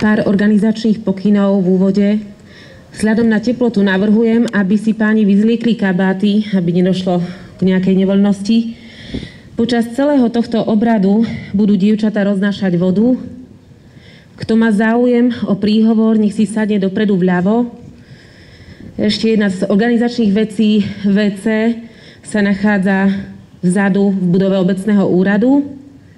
pár organizačných pokynov v úvode. Vzhľadom na teplotu navrhujem, aby si páni vyzliekli kabáty, aby nedošlo k nejakej nevoľnosti. Počas celého tohto obradu budú dievčatá roznášať vodu. Kto má záujem o príhovor, nech si sadne dopredu vľavo. Ešte jedna z organizačných vecí, WC, sa nachádza vzadu v budove obecného úradu.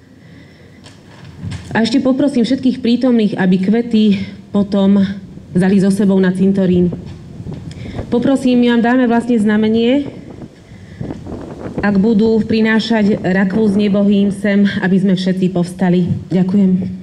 A ešte poprosím všetkých prítomných, aby kvety potom vzali so sebou na cintorín. Poprosím, my vám dáme vlastne znamenie, ak budú prinášať rakvu s nebohým sem, aby sme všetci povstali. Ďakujem.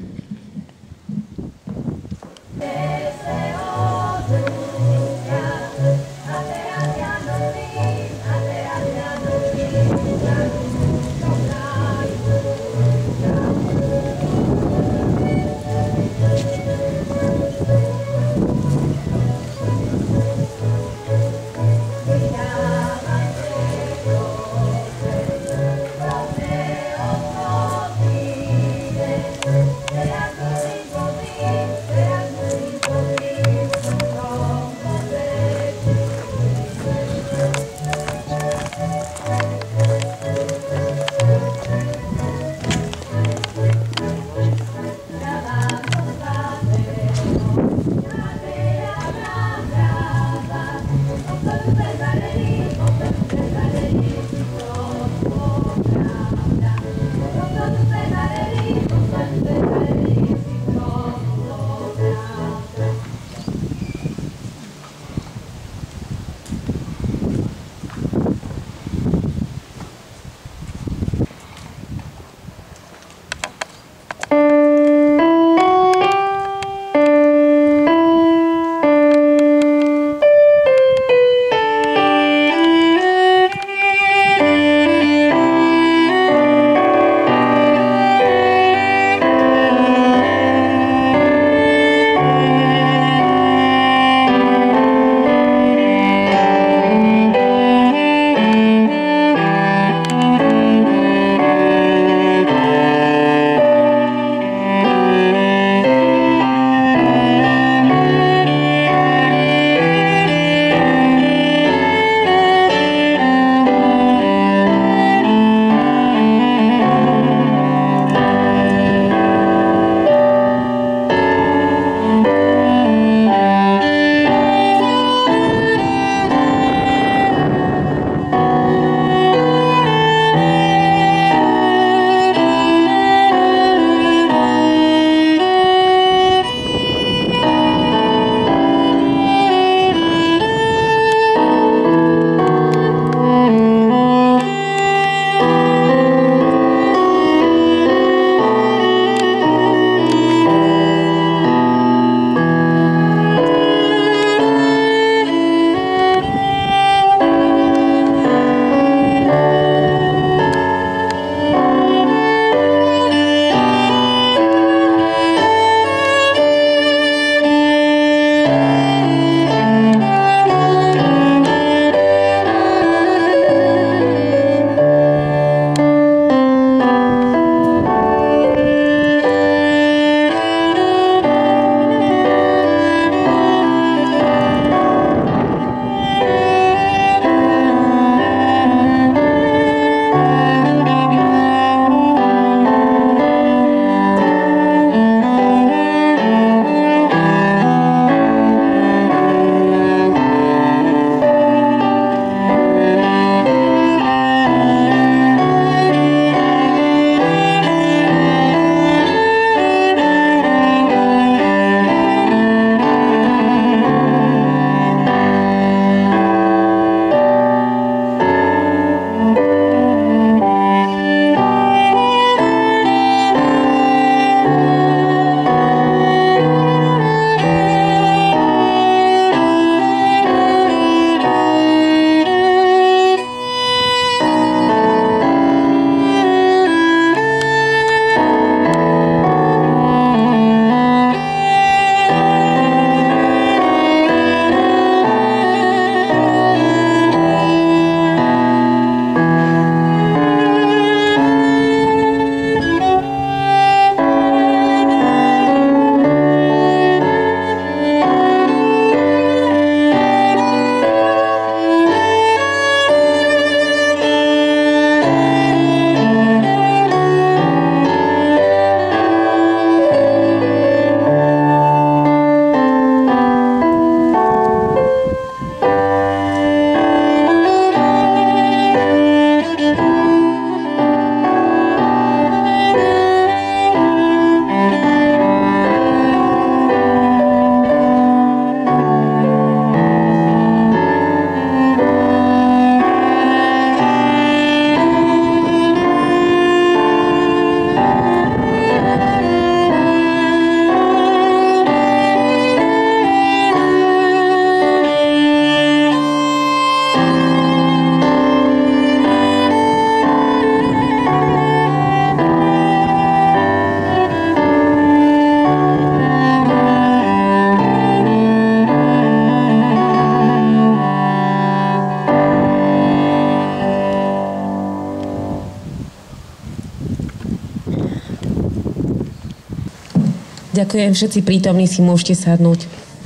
Ďakujem, všetci prítomní si môžete sadnúť.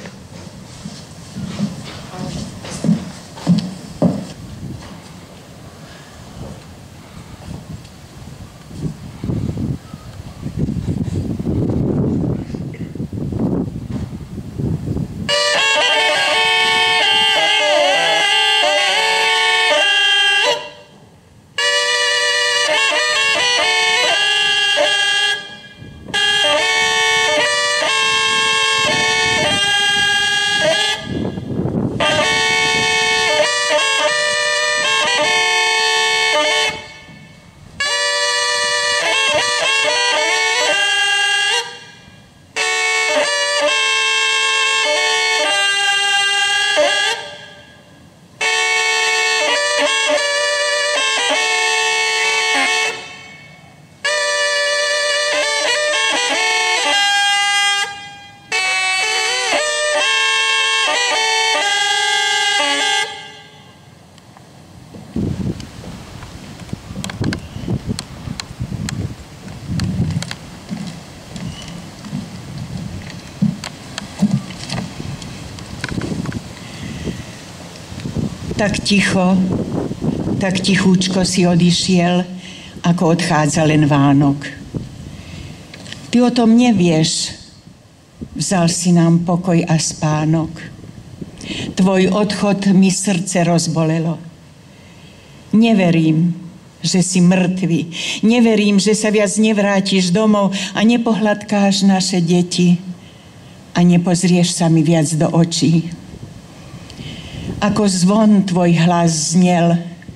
Tak tichúčko si odišiel, ako odchádza len Vánok. Ty o tom nevieš, vzal si nám pokoj a spánok. Tvoj odchod mi srdce rozbolelo. Neverím, že si mŕtvy. Neverím, že sa viac nevrátiš domov a nepohľadkáš naše deti a nepozrieš sa mi viac do očí. Ako zvon tvoj hlas znel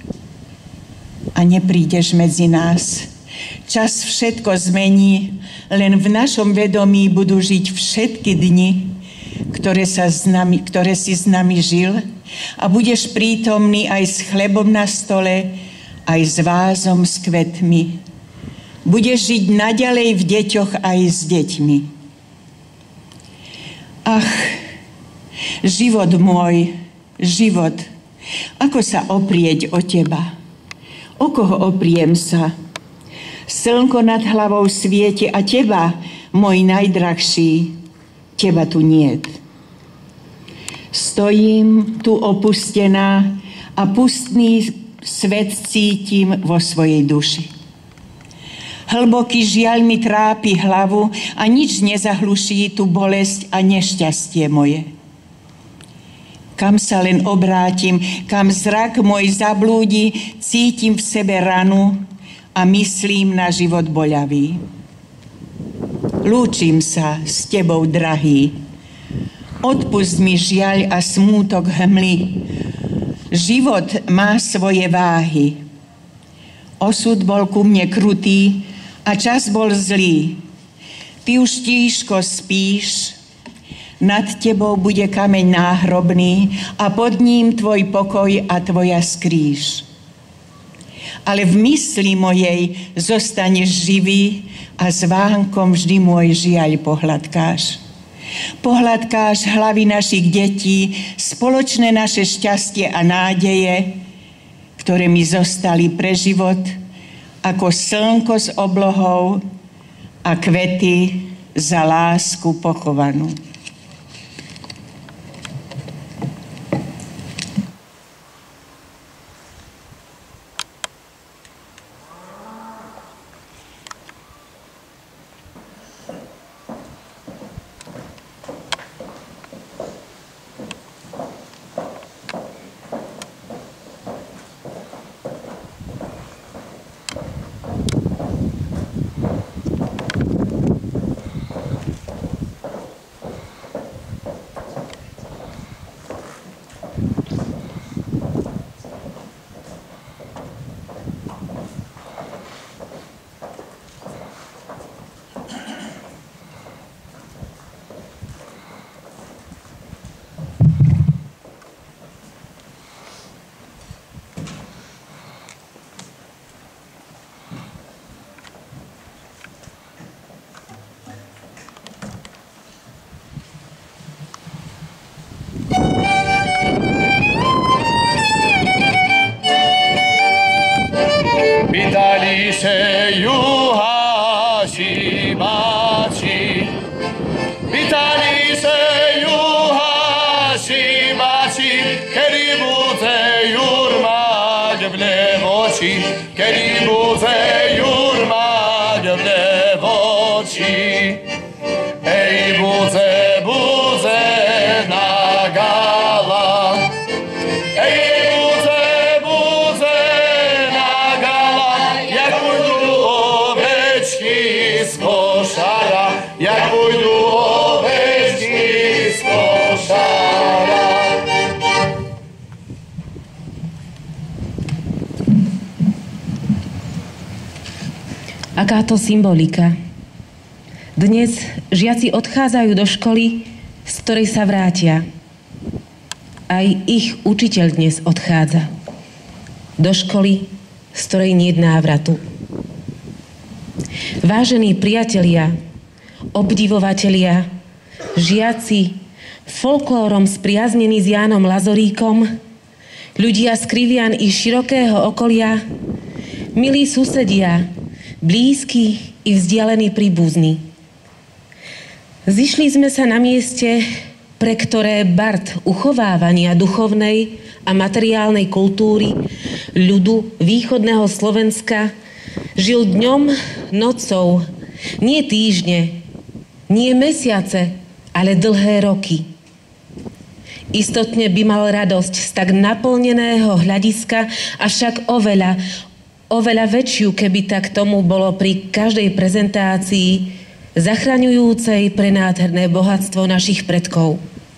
a neprídeš medzi nás. Čas všetko zmení, len v našom vedomí budú žiť všetky dni, ktoré si s nami žil, a budeš prítomný aj s chlebom na stole, aj s vázom s kvetmi. Budeš žiť naďalej v deťoch aj s deťmi. Ach, život môj, život, ako sa oprieť o teba? O koho opriem sa? Slnko nad hlavou svieti a teba, môj najdrahší, teba tu niet. Stojím tu opustená a pustný svet cítim vo svojej duši. Hlboký žiaľ mi trápi hlavu a nič nezahluší tú bolesť a nešťastie moje. Kam sa len obrátim, kam zrak môj zablúdi, cítim v sebe ranu a myslím na život boľavý. Lúčim sa s tebou, drahý. Odpusť mi žiaľ a smútok hmly. Život má svoje váhy. Osud bol ku mne krutý a čas bol zlý. Ty už tížko spíš, nad tebou bude kameň náhrobný a pod ním tvoj pokoj a tvoja skríž. Ale v mysli mojej zostaneš živý a s Vánkom vždy môj žiaľ pohľadkáš. Pohľadkáš hlavy našich detí, spoločné naše šťastie a nádeje, ktoré mi zostali pre život ako slnko s oblohou a kvety za lásku pochovanú. Vitali se juhasi baci, kedy bude jurmať v nevoči. Ej, bude na gala. Ej, bude na gala, jak pôjdu ovečky z košara, jak pôjdu ovečky z košara. Akáto symbolika. Dnes žiaci odchádzajú do školy, z ktorej sa vrátia. Aj ich učiteľ dnes odchádza. Do školy, z ktorej nie je návratu. Vážení priatelia, obdivovatelia, žiaci, folklórom spriaznení s Jánom Lazoríkom, ľudia z Krivian i širokého okolia, milí susedia, blízki i vzdialení príbuzní. Zišli sme sa na mieste, pre ktoré bard uchovávania duchovnej a materiálnej kultúry ľudu východného Slovenska žil dňom, nocou, nie týždne, nie mesiace, ale dlhé roky. Istotne by mal radosť z tak naplneného hľadiska, avšak oveľa väčšiu, keby tak tomu bolo pri každej prezentácii zachraňujúcej prenádherné bohatstvo našich predkov.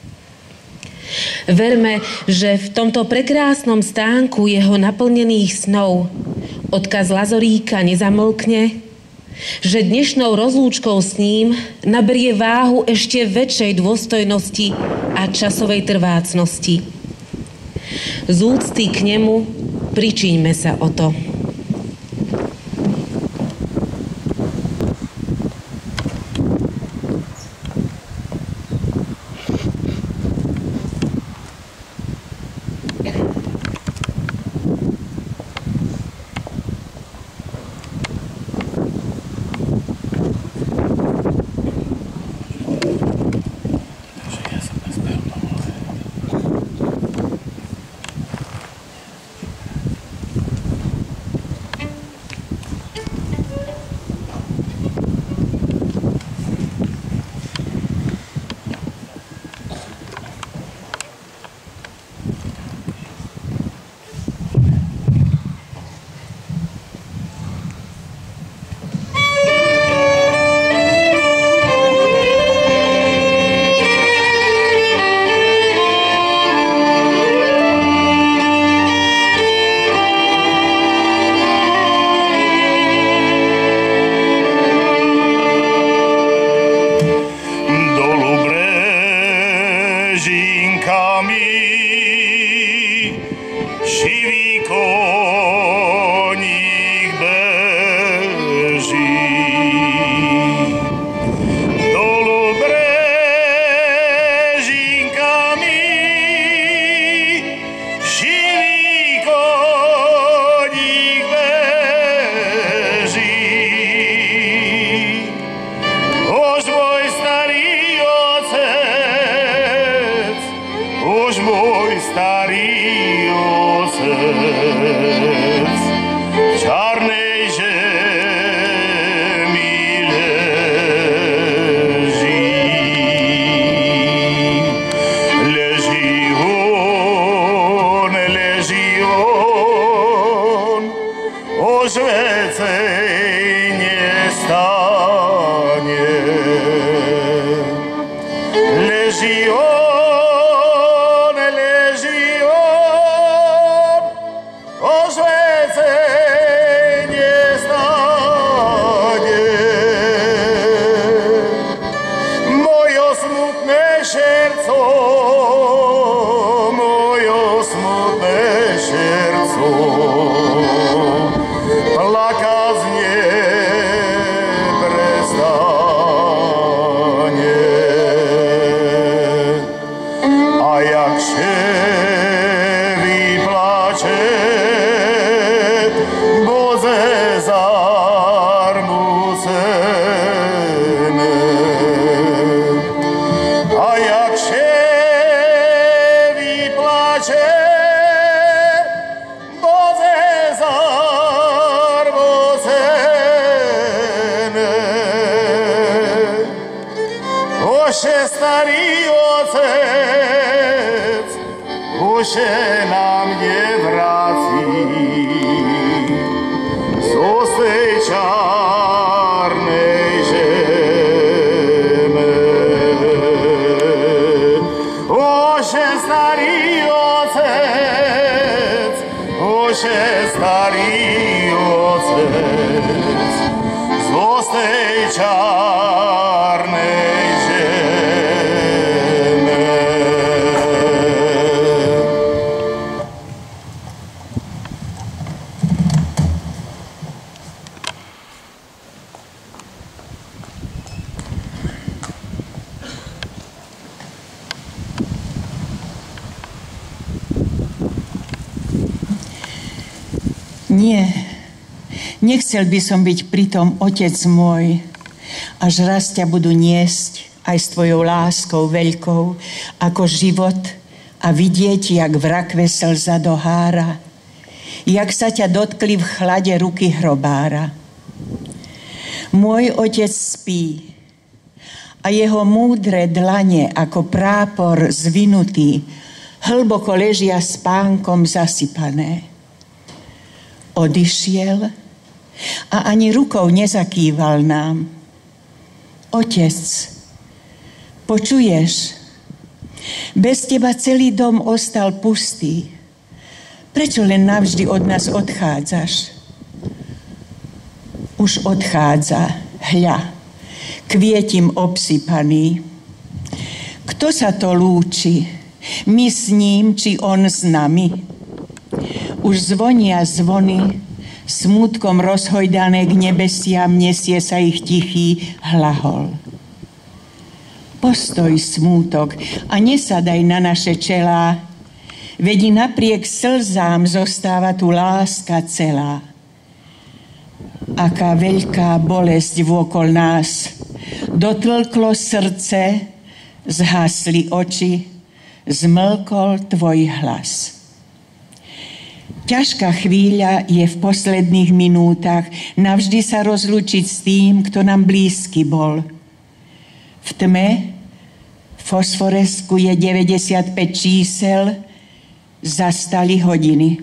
Verme, že v tomto prekrásnom stánku jeho naplnených snov odkaz Lazoríka nezamlkne, že dnešnou rozlúčkou s ním naberie váhu ešte väčšej dôstojnosti a časovej trvácnosti. Z úcty k nemu pričiňme sa o to. starý otec už nám nevráci zo tej čárnej žeme. Už starý otec, už starý otec zo tej čárnej Nie, nechcel by som byť pritom, otec môj, až raz ťa budú niesť aj s tvojou láskou veľkou, ako život a vidieť, jak v rakve slza dohára, jak sa ťa dotkli v chlade ruky hrobára. Môj otec spí a jeho múdre dlane ako prápor zvinutý hlboko ležia spánkom zasypané. Odišiel a ani rukou nezakýval nám. Otec, počuješ? Bez teba celý dom ostal pustý. Prečo len navždy od nás odchádzaš? Už odchádza, hľa, kvietim obsypaný. Kto sa to lúči? My s ním, či on s nami? Už zvonia zvony, smútkom rozhojdané k nebesiam nesie sa ich tichý hlahol. Postoj, smútok, a nesadaj na naše čelá, veď napriek slzám zostáva tu láska celá. Aká veľká bolesť vôkol nás, dotlklo srdce, zhasli oči, zmlkol tvoj hlas. Ťažká chvíľa je v posledných minútach navždy sa rozlúčiť s tým, kto nám blízky bol. V tme fosforesku je 95 čísel, zastali hodiny.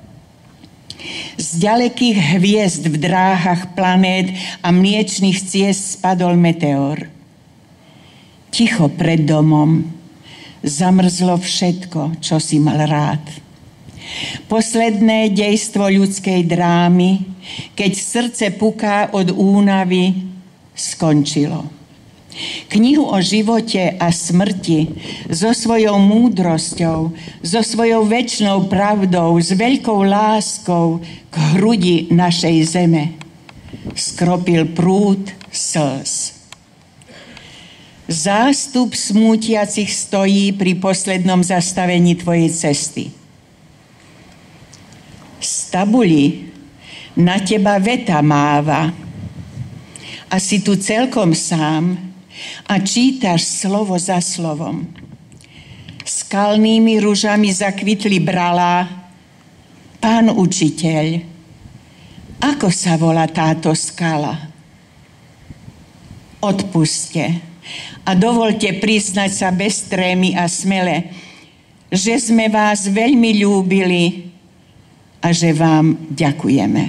Z ďalekých hviezd v dráhach planét a mliečných ciest spadol meteor. Ticho pred domom zamrzlo všetko, čo si mal rád. Posledné dejstvo ľudskej drámy, keď srdce puká od únavy, skončilo. Knihu o živote a smrti so svojou múdrosťou, so svojou večnou pravdou, s veľkou láskou k hrudi našej zeme skropil prúd slz. Zástup smútiacich stojí pri poslednom zastavení tvojej cesty. Z tabuli na teba veta máva a si tu celkom sám a čítaš slovo za slovom. Skalnými ružami zakvitli bralá. Pán učiteľ, ako sa volá táto skala? Odpuste a dovolte priznať sa bez trémy a smele, že sme vás veľmi ľúbili a že vám ďakujeme.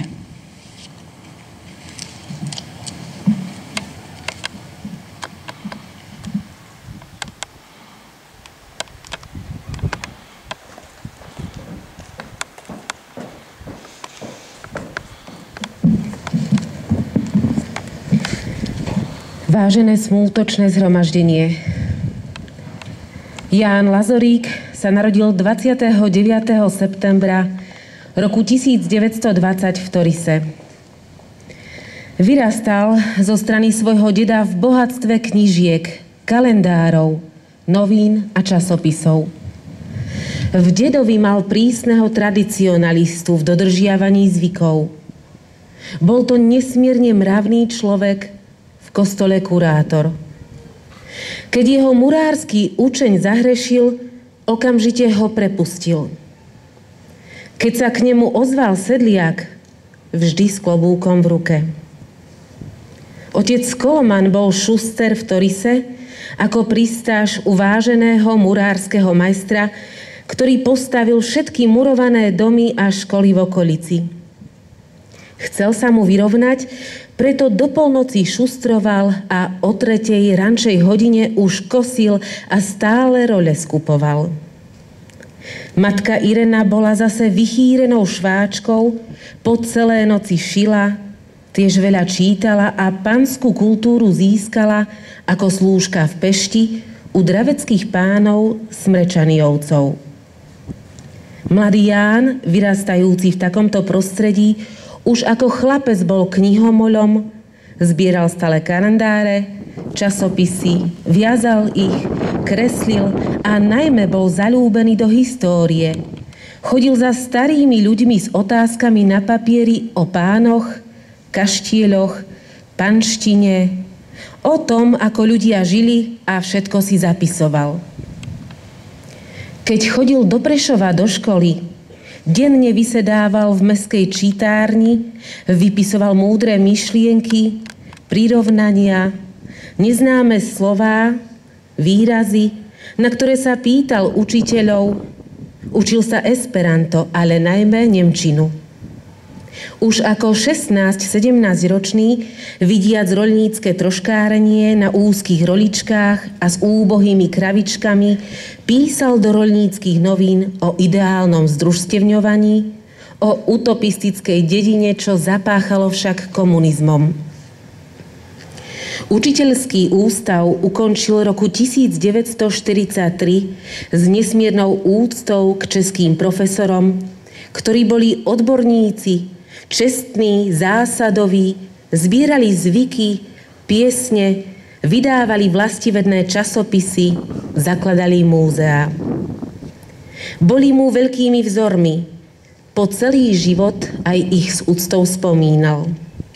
Vážené smútočné zhromaždenie. Ján Lazorík sa narodil 29. septembra roku 1920 v Torise. Vyrastal zo strany svojho deda v bohatstve knižiek, kalendárov, novín a časopisov. V dedovi mal prísneho tradicionalistu v dodržiavaní zvykov. Bol to nesmierne mravný človek, v kostole kurátor. Keď jeho murársky učeň zahrešil, okamžite ho prepustil. Keď sa k nemu ozval sedliak, vždy s klobúkom v ruke. Otec Koloman bol šuster v Torise ako pristáž uváženého murárskeho majstra, ktorý postavil všetky murované domy a školy v okolici. Chcel sa mu vyrovnať, preto do polnoci šustroval a o 3:00 rančej hodine už kosil a stále role skupoval. Matka Irena bola zase vychýrenou šváčkou, po celé noci šila, tiež veľa čítala a panskú kultúru získala ako slúžka v Pešti u draveckých pánov Smrečaniovcov. Mladý Ján, vyrastajúci v takomto prostredí, už ako chlapec bol knihomolom, zbieral stále kalendáre, časopisy, viazal ich, kreslil a najmä bol zaľúbený do histórie. Chodil za starými ľuďmi s otázkami na papieri o pánoch, kaštieľoch, panštine, o tom, ako ľudia žili a všetko si zapisoval. Keď chodil do Prešova do školy, denne vysedával v mestskej čítárni, vypisoval múdre myšlienky, prirovnania, neznáme slová, výrazy, na ktoré sa pýtal učiteľov. Učil sa esperanto, ale najmä nemčinu. Už ako 16-17 ročný, vidiac roľnícke troškárenie na úzkých roličkách a s úbohými kravičkami, písal do roľníckych novín o ideálnom združstevňovaní, o utopistickej dedine, čo zapáchalo však komunizmom. Učiteľský ústav ukončil roku 1943 s nesmiernou úctou k českým profesorom, ktorí boli odborníci, čestní, zásadoví, zbierali zvyky, piesne, vydávali vlastivedné časopisy, zakladali múzea. Boli mu veľkými vzormi. Po celý život aj ich s úctou spomínal.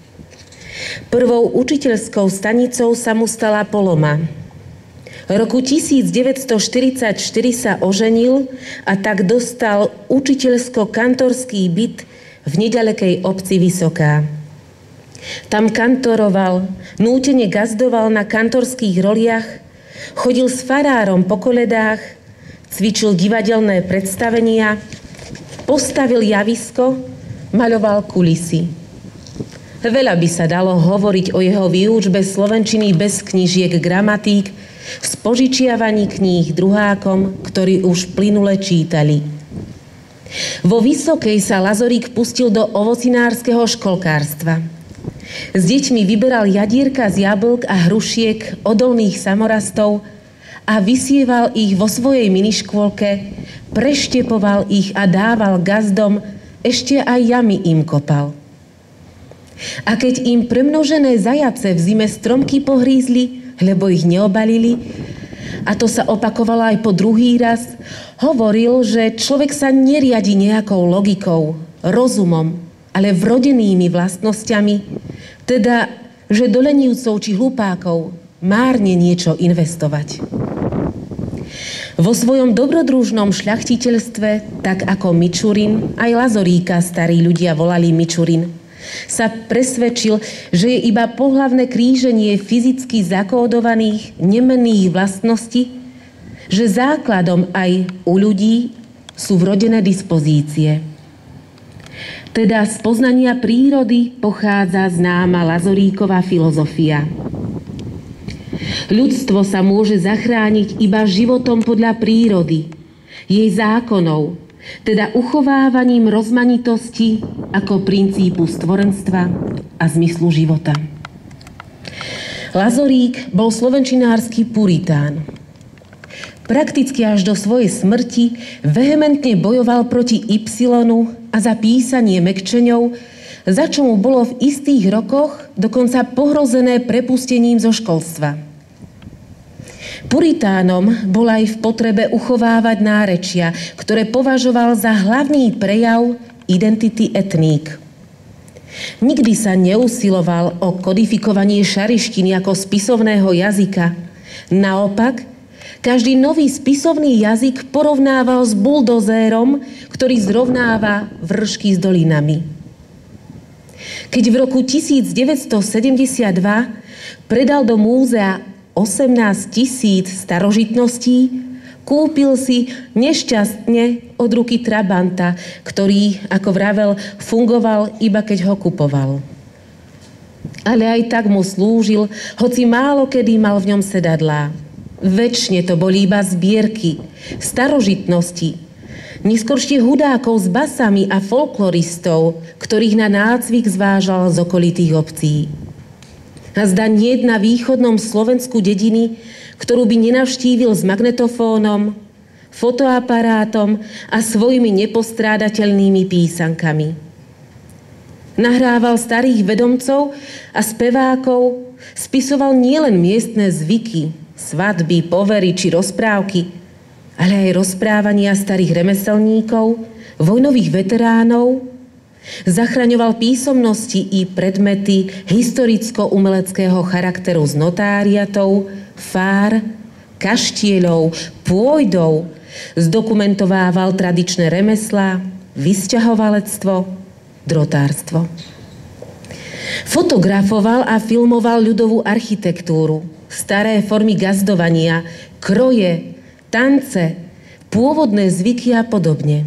Prvou učiteľskou stanicou sa mu stala Poloma. Roku 1944 sa oženil a tak dostal učiteľsko-kantorský byt v nedalekej obci Vysoká. Tam kantoroval, nútene gazdoval na kantorských roliach, chodil s farárom po koledách, cvičil divadelné predstavenia, postavil javisko, maľoval kulisy. Veľa by sa dalo hovoriť o jeho výučbe slovenčiny bez knížiek gramatík, v spožičiavaní kníh druhákom, ktorí už plynule čítali. Vo Vysokej sa Lazorík pustil do ovocinárskeho školkárstva. S deťmi vyberal jadierka z jablk a hrušiek odolných samorastov a vysieval ich vo svojej miniškôlke, preštepoval ich a dával gazdom, ešte aj jamy im kopal. A keď im premnožené zajace v zime stromky pohrízli, lebo ich neobalili, a to sa opakovalo aj po druhý raz, hovoril, že človek sa neriadi nejakou logikou, rozumom, ale vrodenými vlastnosťami, teda, že do lenivcov či hlupákov márne niečo investovať. Vo svojom dobrodružnom šľachtiteľstve, tak ako Mičurin, aj Lazoríka starí ľudia volali Mičurin, sa presvedčil, že je iba pohlavné kríženie fyzicky zakódovaných nemenných vlastností, že základom aj u ľudí sú vrodené dispozície. Teda z poznania prírody pochádza známa Lazoríkova filozofia. Ľudstvo sa môže zachrániť iba životom podľa prírody, jej zákonov, teda uchovávaním rozmanitosti ako princípu stvorenstva a zmyslu života. Lazorík bol slovenčinársky puritán. Prakticky až do svojej smrti vehementne bojoval proti Ypsilonu a za písanie mekčeňov, za čo mu bolo v istých rokoch dokonca pohrozené prepustením zo školstva. Puritánom bol aj v potrebe uchovávať nárečia, ktoré považoval za hlavný prejav identity etník. Nikdy sa neusiloval o kodifikovanie šarištiny ako spisovného jazyka. Naopak, každý nový spisovný jazyk porovnával s buldozérom, ktorý zrovnáva vršky s dolinami. Keď v roku 1972 predal do múzea 18 000 starožitností kúpil si nešťastne od ruky trabanta, ktorý, ako vravel, fungoval iba keď ho kupoval. Ale aj tak mu slúžil, hoci málo kedy mal v ňom sedadlá. Večne to boli iba zbierky, starožitnosti, neskoršie hudákov s basami a folkloristov, ktorých na nácvik zvážal z okolitých obcí. A zda niet na východnom Slovensku dediny, ktorú by nenavštívil s magnetofónom, fotoaparátom a svojimi nepostrádateľnými písankami. Nahrával starých vedomcov a spevákov, spisoval nielen miestne zvyky, svadby, povery či rozprávky, ale aj rozprávania starých remeselníkov, vojnových veteránov, zachraňoval písomnosti i predmety historicko-umeleckého charakteru z notáriatov, fár, kaštieľov, pôjdov, zdokumentovával tradičné remeslá, vysťahovalectvo, drotárstvo. Fotografoval a filmoval ľudovú architektúru, staré formy gazdovania, kroje, tance, pôvodné zvyky a podobne.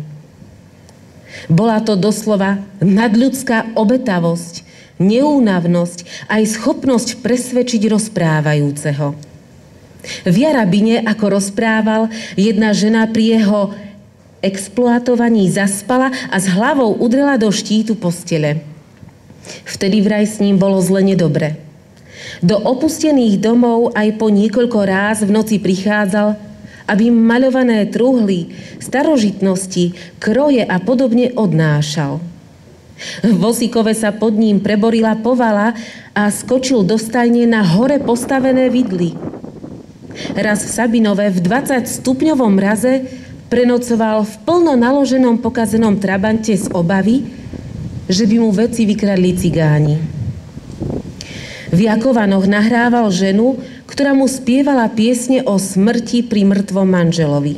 Bola to doslova nadľudská obetavosť, neúnavnosť aj schopnosť presvedčiť rozprávajúceho. V Jarabine, ako rozprával, jedna žena pri jeho exploatovaní zaspala a s hlavou udrela do štítu postele. Vtedy vraj s ním bolo zle nedobre. Do opustených domov aj po niekoľko ráz v noci prichádzal, aby maľované truhly, starožitnosti, kroje a podobne odnášal. V vozíkove sa pod ním preborila povala a skočil do stajne na hore postavené vidly. Raz v Sabinove v 20-stupňovom mraze prenocoval v plno naloženom pokazenom trabante z obavy, že by mu veci vykradli cigáni. V Jakovanoch nahrával ženu, ktorá mu spievala piesne o smrti pri mŕtvom manželovi.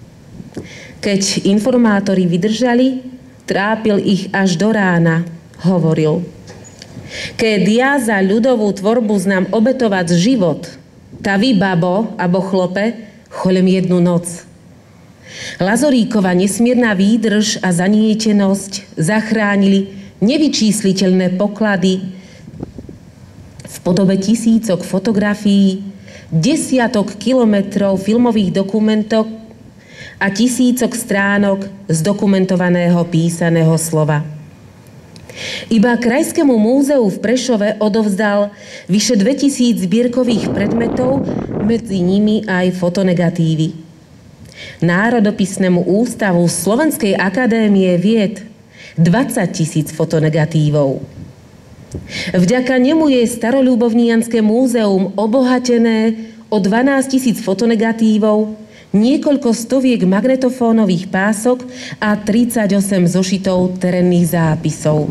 Keď informátori vydržali, trápil ich až do rána, hovoril. Keď ja za ľudovú tvorbu znám obetovať život, tá vy, babo, abo chlope, cholem jednu noc. Lazoríkova nesmierna výdrž a zanietenosť zachránili nevyčísliteľné poklady v podobe tisícok fotografií, desiatok kilometrov filmových dokumentov a tisícok stránok zdokumentovaného písaného slova. Iba Krajskému múzeu v Prešove odovzdal vyše 2000 zbierkových predmetov, medzi nimi aj fotonegatívy. Národopisnému ústavu Slovenskej akadémie vied 20 000 fotonegatívov. Vďaka nemu je Staroľubovnianske múzeum obohatené o 12 000 fotonegatívov, niekoľko stoviek magnetofónových pások a 38 zošitov terénnych zápisov.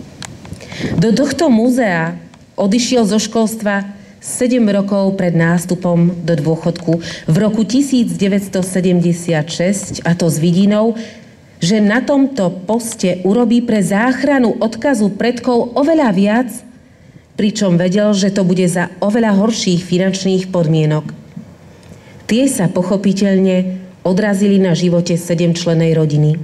Do tohto múzea odišiel zo školstva 7 rokov pred nástupom do dôchodku v roku 1976, a to s vidinou, že na tomto poste urobí pre záchranu odkazu predkov oveľa viac, pričom vedel, že to bude za oveľa horších finančných podmienok. Tie sa pochopiteľne odrazili na živote 7-člennej rodiny.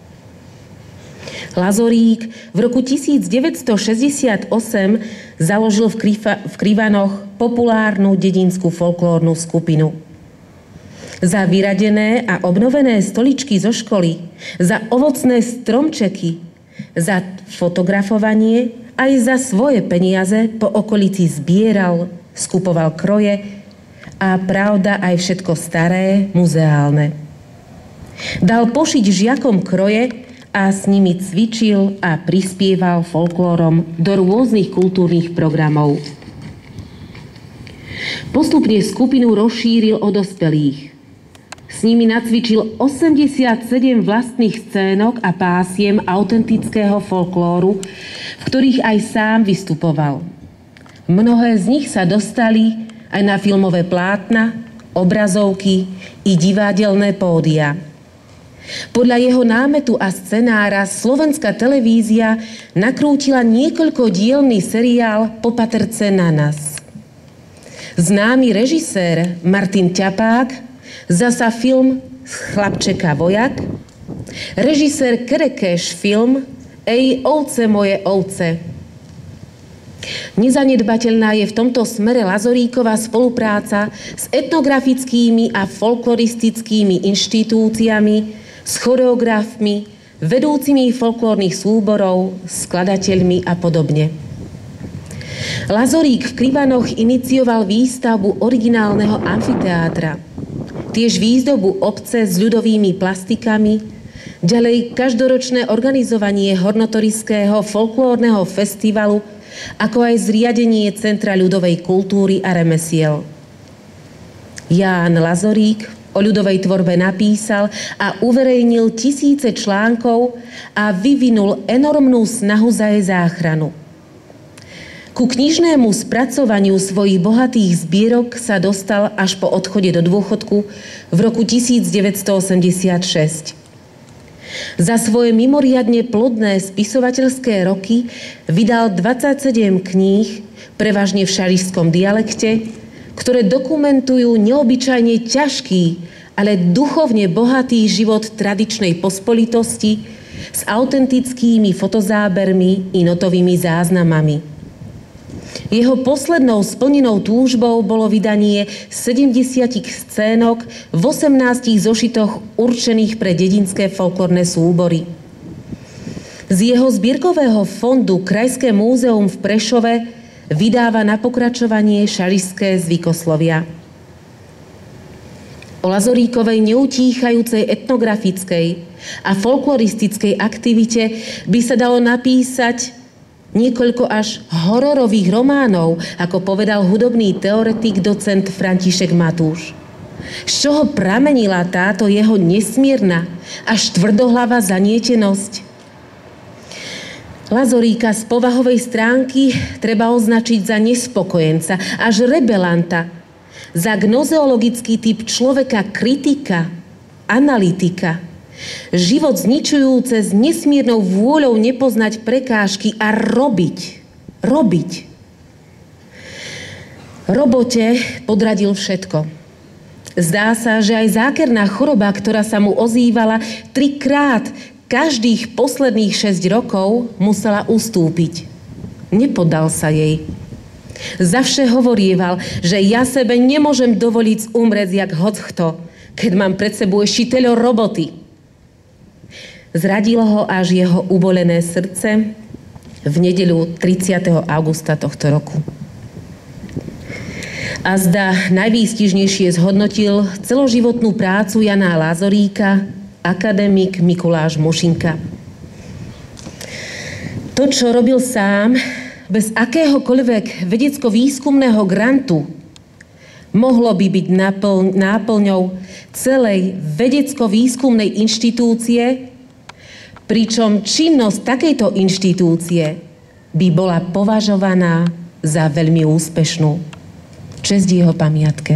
Lazorík v roku 1968 založil v Krivanoch populárnu dedinskú folklórnu skupinu. Za vyradené a obnovené stoličky zo školy, za ovocné stromčeky, za fotografovanie aj za svoje peniaze po okolici zbieral, skupoval kroje a pravda aj všetko staré, muzeálne. Dal pošiť žiakom kroje a s nimi cvičil a prispieval folklórom do rôznych kultúrnych programov. Postupne skupinu rozšíril o dospelých. S nimi nacvičil 87 vlastných scénok a pásiem autentického folklóru, v ktorých aj sám vystupoval. Mnohé z nich sa dostali aj na filmové plátna, obrazovky i divadelné pódia. Podľa jeho námetu a scenára Slovenská televízia nakrútila niekoľkodielny seriál Popatrce na nás. Známy režisér Martin Ťapák zasa film Chlapčeka vojak, režisér Kerekeš film Ej, ovce moje ovce. Nezanedbateľná je v tomto smere Lazoríková spolupráca s etnografickými a folkloristickými inštitúciami, s choreografmi, vedúcimi folklórnych súborov, skladateľmi a podobne. Lazorík v Krivanoch inicioval výstavbu originálneho amfiteátra, tiež výzdobu obce s ľudovými plastikami, ďalej každoročné organizovanie hornotoriského folklórneho festivalu, ako aj zriadenie Centra ľudovej kultúry a remesiel. Ján Lazorík o ľudovej tvorbe napísal a uverejnil tisíce článkov a vyvinul enormnú snahu za jej záchranu. Ku knižnému spracovaniu svojich bohatých zbierok sa dostal až po odchode do dôchodku v roku 1986. Za svoje mimoriadne plodné spisovateľské roky vydal 27 kníh, prevažne v šarišskom dialekte, ktoré dokumentujú neobyčajne ťažký, ale duchovne bohatý život tradičnej pospolitosti s autentickými fotozábermi i notovými záznamami. Jeho poslednou splnenou túžbou bolo vydanie 70 scénok v 18 zošitoch určených pre dedinské folklórne súbory. Z jeho zbierkového fondu Krajské múzeum v Prešove vydáva na pokračovanie šarišské zvykoslovia. O Lazoríkovej neutíchajúcej etnografickej a folkloristickej aktivite by sa dalo napísať niekoľko až hororových románov, ako povedal hudobný teoretik docent František Matúš. Z čoho pramenila táto jeho nesmierna až tvrdohlava zanietenosť? Lazoríka z povahovej stránky treba označiť za nespokojenca, až rebelanta, za gnozeologický typ človeka kritika, analytika, život zničujúce s nesmiernou vôľou nepoznať prekážky a robiť. Robote podradil všetko. Zdá sa, že aj zákerná choroba, ktorá sa mu ozývala 3-krát každých posledných 6 rokov, musela ustúpiť. Nepoddal sa jej. Zavše hovorieval, že ja sebe nemôžem dovoliť umrieť jak hockto, keď mám pred sebou šiteľo roboty. Zradilo ho až jeho ubolené srdce v nedeľu 30. augusta tohto roku. A zdá najvýstižnejšie zhodnotil celoživotnú prácu Jana Lazoríka akademik Mikuláš Mošinka. To, čo robil sám, bez akéhokoľvek vedecko-výskumného grantu, mohlo by byť náplňou celej vedecko-výskumnej inštitúcie, pričom činnosť takejto inštitúcie by bola považovaná za veľmi úspešnú. Česť jeho pamiatke.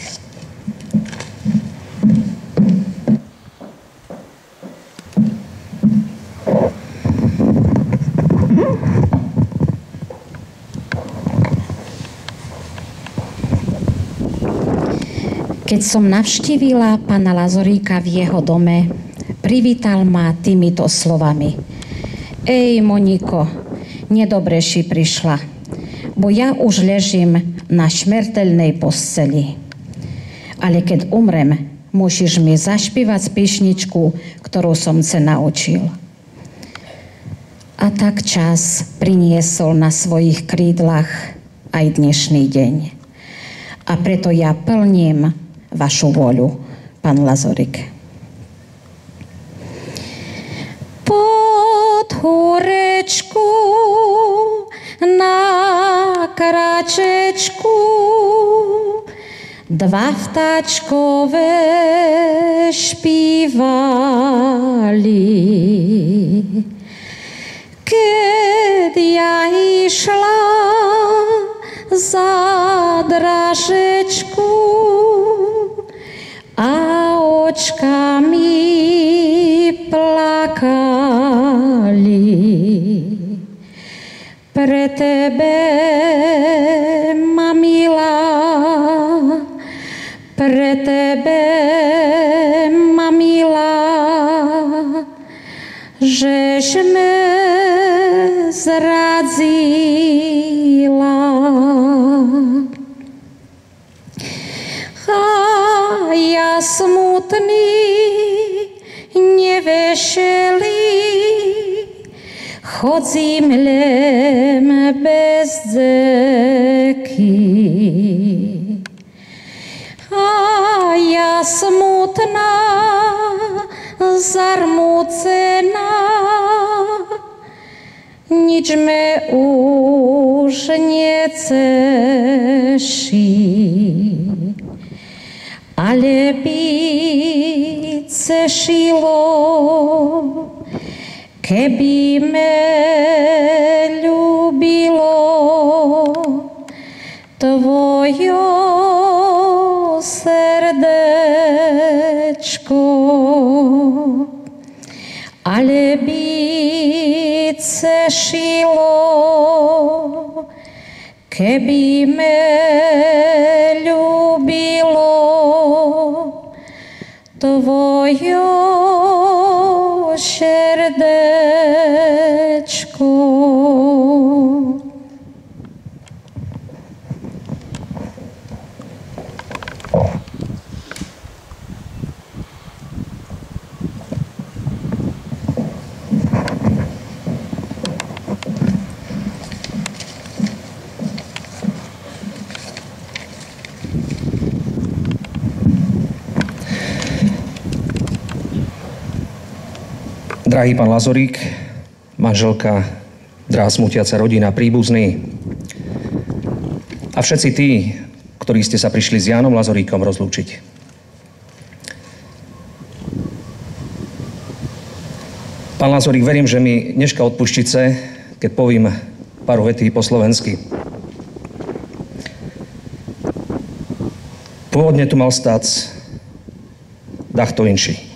Keď som navštívila pána Lazoríka v jeho dome, privítal ma týmito slovami. Ej, Moniko, nedobre si prišla, bo ja už ležím na šmrteľnej posteli. Ale keď umrem, musíš mi zašpívať pišničku, ktorú som sa naučil. A tak čas priniesol na svojich krídlach aj dnešný deň. A preto ja plním vašu voľu, pán Lazorík. Pod horečku na kračečku dva vtáčkové špívali. Keď ja išla za dražečku a očkami plakali. Pre tebe, mamila, pre tebe ma milá, žež me zradzila. A ja smutný, nevešelý, chodzím len bez dzeky. A ja smutná, zarmúcená, nič me už neceší. Ale by cešilo, keby me ľúbilo tvojo srdečko. Ale by cešilo, keby me ľúbilo tvojo srdečko. Drahý pán Lazorík, manželka, drahá smutiaca rodina, príbuzní a všetci tí, ktorí ste sa prišli s Jánom Lazoríkom rozlúčiť. Pán Lazorík, verím, že mi dneška odpustíte, keď povím pár vetí po slovensky. Pôvodne tu mal stať dachto inší.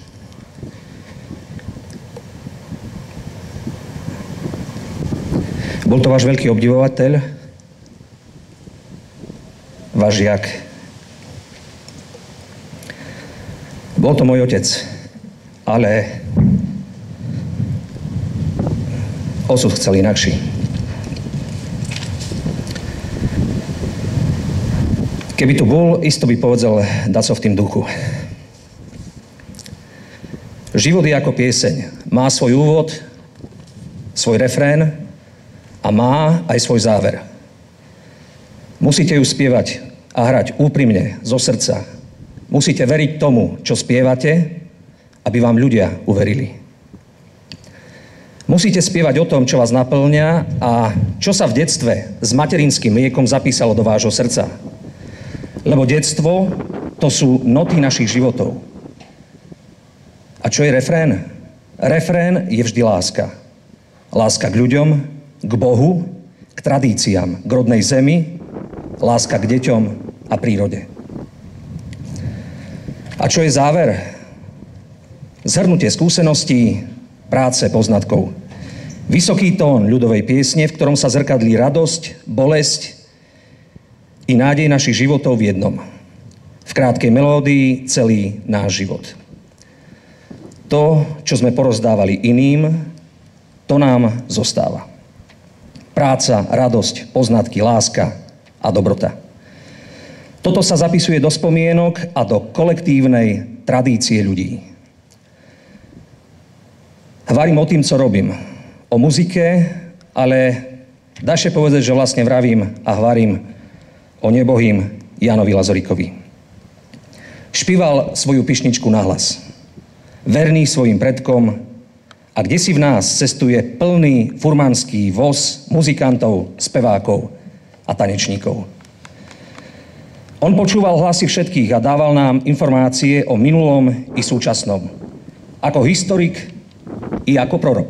Bol to váš veľký obdivovateľ, váš žiak. Bol to môj otec, ale osud chcel inakší. Keby tu bol, isto by povedal daco v tým duchu. Život je ako pieseň. Má svoj úvod, svoj refrén, a má aj svoj záver. Musíte ju spievať a hrať úprimne, zo srdca. Musíte veriť tomu, čo spievate, aby vám ľudia uverili. Musíte spievať o tom, čo vás naplňa a čo sa v detstve s materinským mliekom zapísalo do vášho srdca. Lebo detstvo, to sú noty našich životov. A čo je refrén? Refrén je vždy láska. Láska k ľuďom, k Bohu, k tradíciám, k rodnej zemi, láska k deťom a prírode. A čo je záver? Zhrnutie skúseností, práce, poznatkov. Vysoký tón ľudovej piesne, v ktorom sa zrkadlí radosť, bolesť i nádej našich životov v jednom. V krátkej melódii celý náš život. To, čo sme porozdávali iným, to nám zostáva. Práca, radosť, poznatky, láska a dobrota. Toto sa zapisuje do spomienok a do kolektívnej tradície ľudí. Hovorím o tým, co robím. O muzike, ale dá sa povedať, že vlastne vravím a hovorím o nebohým Jánovi Lazoríkovi. Špíval svoju pyšničku nahlas. Verný svojim predkom, a kdesi v nás cestuje plný furmanský voz muzikantov, spevákov a tanečníkov. On počúval hlasy všetkých a dával nám informácie o minulom i súčasnom. Ako historik i ako prorok.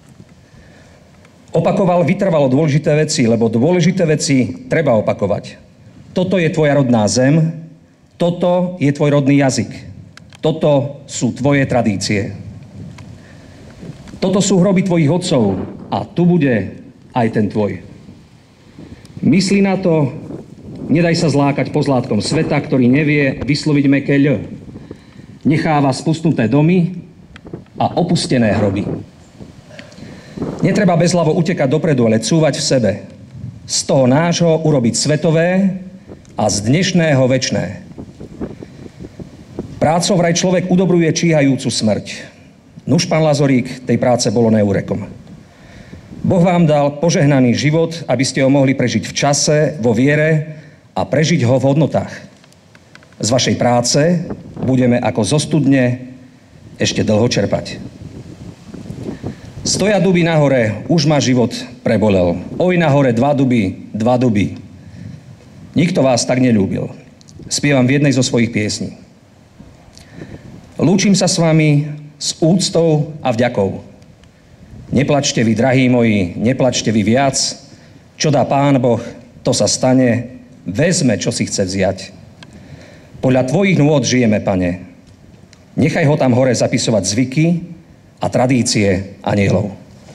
Opakoval vytrvalo dôležité veci, lebo dôležité veci treba opakovať. Toto je tvoja rodná zem, toto je tvoj rodný jazyk, toto sú tvoje tradície. Toto sú hroby tvojich otcov a tu bude aj ten tvoj. Myslí na to Nedaj sa zlákať pozlátkom sveta, ktorý nevie vysloviť mäkké ľ. Necháva spustnuté domy a opustené hroby. Netreba bezhlavo utekať dopredu, ale cúvať v sebe. Z toho nášho urobiť svetové a z dnešného večné. Prácou vraj človek udobruje číhajúcu smrť. Nuž, pán Lazorík, tej práce bolo neurekom. Boh vám dal požehnaný život, aby ste ho mohli prežiť v čase, vo viere a prežiť ho v hodnotách. Z vašej práce budeme ako zo studne ešte dlho čerpať. Stoja duby nahore, už ma život prebolel. Oj, nahore dva duby. Nikto vás tak neľúbil. Spievam v jednej zo svojich piesní. Lúčim sa s vami s úctou a vďakou. Neplačte vy, drahí moji, neplačte vy viac. Čo dá Pán Boh, to sa stane. Vezme, čo si chce vziať. Podľa tvojich nôd žijeme, Pane. Nechaj ho tam hore zapisovať zvyky a tradície anjelov.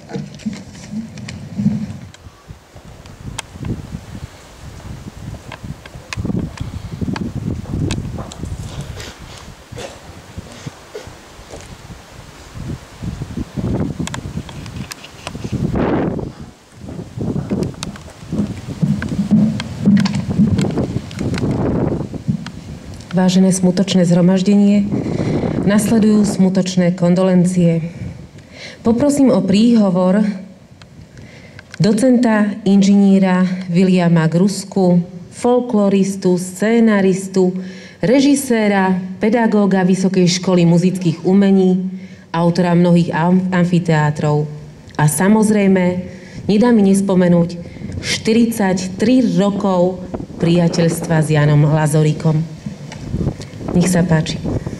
Vážené smutočné zhromaždenie, nasledujú smutočné kondolencie. Poprosím o príhovor docenta inžiniera Williama Grusku, folkloristu, scénaristu, režiséra, pedagóga Vysokej školy muzických umení, autora mnohých amfiteátrov. A samozrejme, nedá mi nespomenúť 43 rokov priateľstva s Jánom Lazoríkom. Nech sa páči.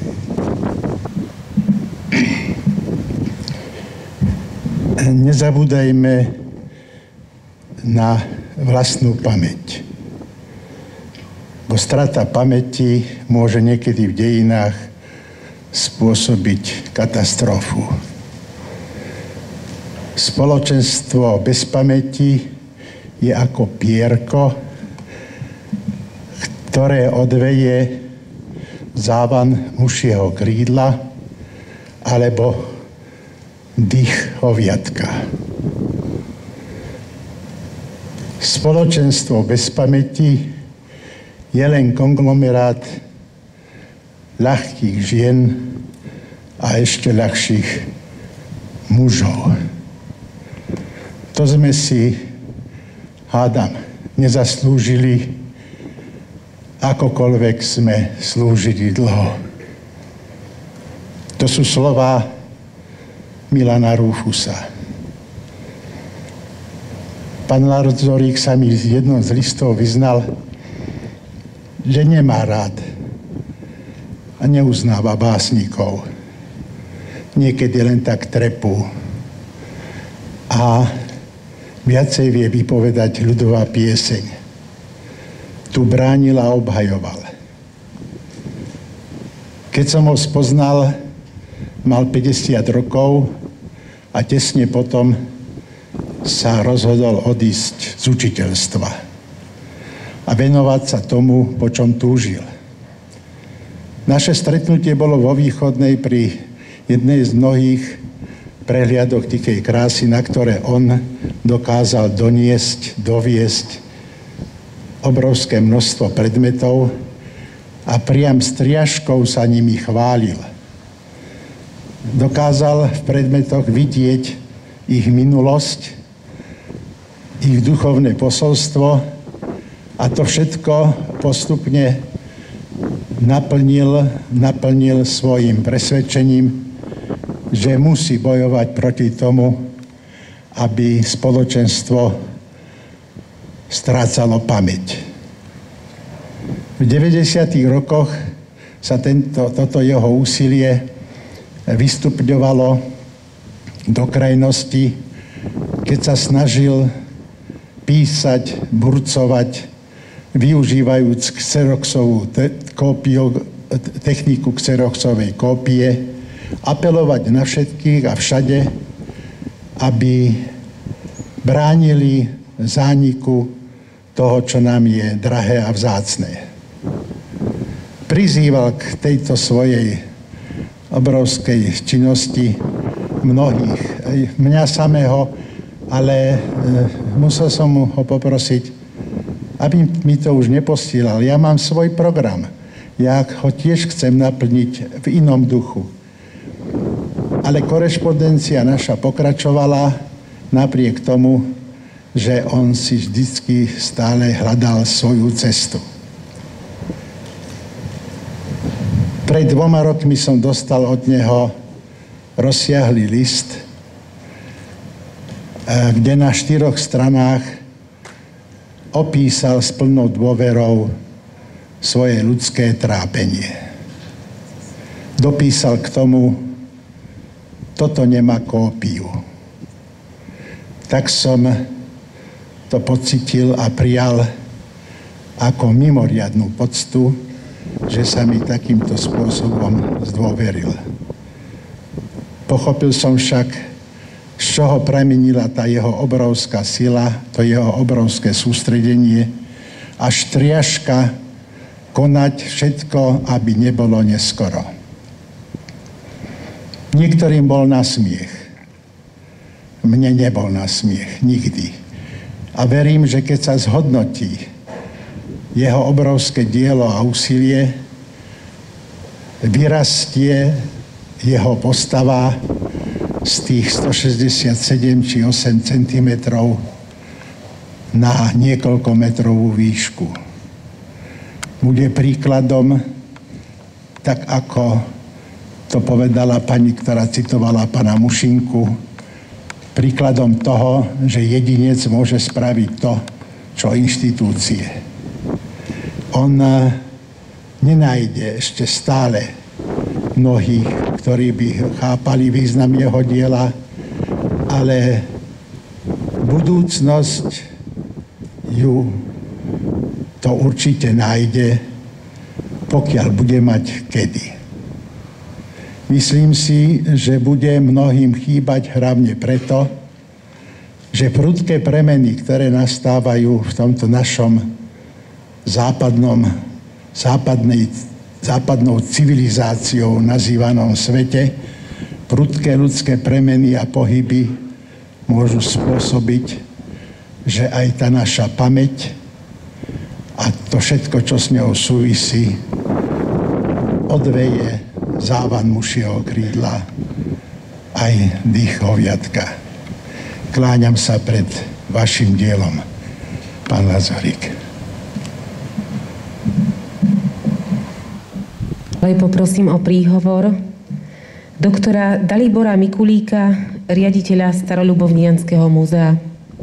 Nezabúdajme na vlastnú pamäť. Bo strata pamäti môže niekedy v dejinách spôsobiť katastrofu. Spoločenstvo bez pamäti je ako pierko, ktoré odveje závan mušieho krídla alebo dých hoviatka. Spoločenstvo bez pamäti je len konglomerát ľahkých žien a ešte ľahších mužov. To sme si, hádam, nezaslúžili, akokoľvek sme slúžili dlho. To sú slová Milana Rúfusa. Pán Lazorík sa mi z jednom z listov vyznal, že nemá rád a neuznáva básnikov. Niekedy len tak trepú. A viacej vie vypovedať ľudová pieseň. Tu bránil a obhajoval. Keď som ho spoznal, mal 50 rokov a tesne potom sa rozhodol odísť z učiteľstva a venovať sa tomu, po čom túžil. Naše stretnutie bolo vo Východnej pri jednej z mnohých prehliadok tikej krásy, na ktoré on dokázal doviesť obrovské množstvo predmetov a priam s triažkou sa nimi chválil. Dokázal v predmetoch vidieť ich minulosť, ich duchovné posolstvo a to všetko postupne naplnil svojim presvedčením, že musí bojovať proti tomu, aby spoločenstvo strácalo pamäť. V 90. rokoch sa toto jeho úsilie vystupňovalo do krajnosti, keď sa snažil písať, burcovať, využívajúc techniku xeroxovej kópie, apelovať na všetkých a všade, aby bránili zániku toho, čo nám je drahé a vzácne. Prizýval k tejto svojej obrovskej činnosti mnohých, aj mňa samého, ale musel som ho poprosiť, aby mi to už neposílal. Ja mám svoj program. Ja ho tiež chcem naplniť v inom duchu. Ale korešpondencia naša pokračovala napriek tomu, že on si vždycky stále hľadal svoju cestu. Pred 2 rokmi som dostal od neho rozsiahlý list, kde na 4 stranách opísal s plnou dôverou svoje ľudské trápenie. Dopísal k tomu, toto nemá kópiu. Tak som to pocitil a prijal ako mimoriadnu poctu, že sa mi takýmto spôsobom zdôveril. Pochopil som však, z čoho premenila tá jeho obrovská sila, to jeho obrovské sústredenie, až triažka konať všetko, aby nebolo neskoro. Niektorým bol na smiech. Mne nebol na smiech, nikdy. A verím, že keď sa zhodnotí jeho obrovské dielo a úsilie, vyrastie jeho postava z tých 167 či 8 cm na niekoľkometrovú výšku. Bude príkladom, tak ako to povedala pani, ktorá citovala pana Mušinku, príkladom toho, že jedinec môže spraviť to, čo inštitúcie. On nenájde ešte stále mnohých, ktorí by chápali význam jeho diela, ale budúcnosť ju to určite nájde, pokiaľ bude mať kedy. Myslím si, že bude mnohým chýbať hlavne preto, že prudké premeny, ktoré nastávajú v tomto našom západnou civilizáciou nazývanom svete, prudké ľudské premeny a pohyby môžu spôsobiť, že aj tá naša pamäť a to všetko, čo s ňou súvisí, odveje závan mušieho krídla aj dýchoviatka. Kláňam sa pred vašim dielom, pán Lazorík. Ale poprosím o príhovor doktora Dalibora Mikulíka, riaditeľa Staroľubovnianského múzea.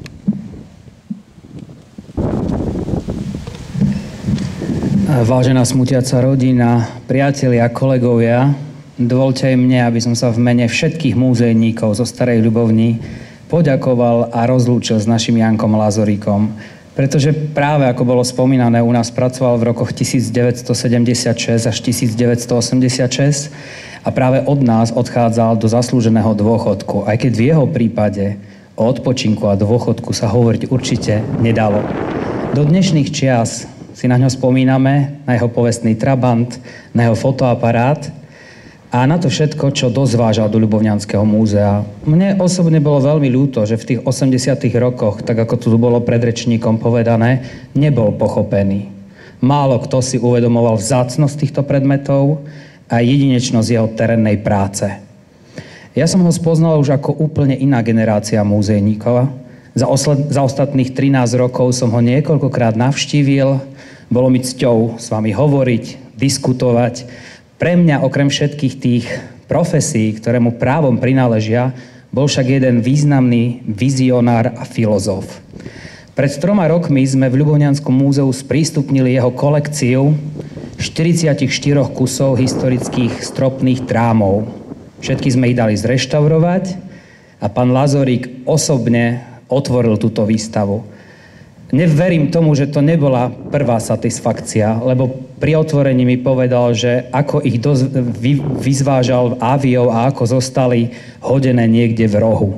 Vážená smutiaca rodina, priatelia, kolegovia, dovoľte aj mne, aby som sa v mene všetkých múzejníkov zo Starej Ľubovni poďakoval a rozlúčil s našim Jankom Lazoríkom, pretože práve ako bolo spomínané, u nás pracoval v rokoch 1976 až 1986 a práve od nás odchádzal do zaslúženého dôchodku, aj keď v jeho prípade o odpočinku a dôchodku sa hovoriť určite nedalo. Do dnešných čias si na ňo spomíname, na jeho povestný trabant, na jeho fotoaparát a na to všetko, čo dozvážal do Ľubovňanského múzea. Mne osobne bolo veľmi ľúto, že v tých 80. rokoch, tak ako tu bolo predrečníkom povedané, nebol pochopený. Málo kto si uvedomoval vzácnosť týchto predmetov a jedinečnosť jeho terénnej práce. Ja som ho spoznal už ako úplne iná generácia múzejníkov. Za ostatných 13 rokov som ho niekoľkokrát navštívil. Bolo mi cťou s vami hovoriť, diskutovať. Pre mňa, okrem všetkých tých profesí, ktoré mu právom prináležia, bol však jeden významný vizionár a filozof. Pred 3 rokmi sme v Ľubovňanskom múzeu sprístupnili jeho kolekciu 44 kusov historických stropných trámov. Všetky sme ich dali zreštaurovať a pán Lazorík osobne otvoril túto výstavu. Neverím tomu, že to nebola prvá satisfakcia, lebo pri otvorení mi povedal, že ako ich vyzvážal aviou a ako zostali hodené niekde v rohu.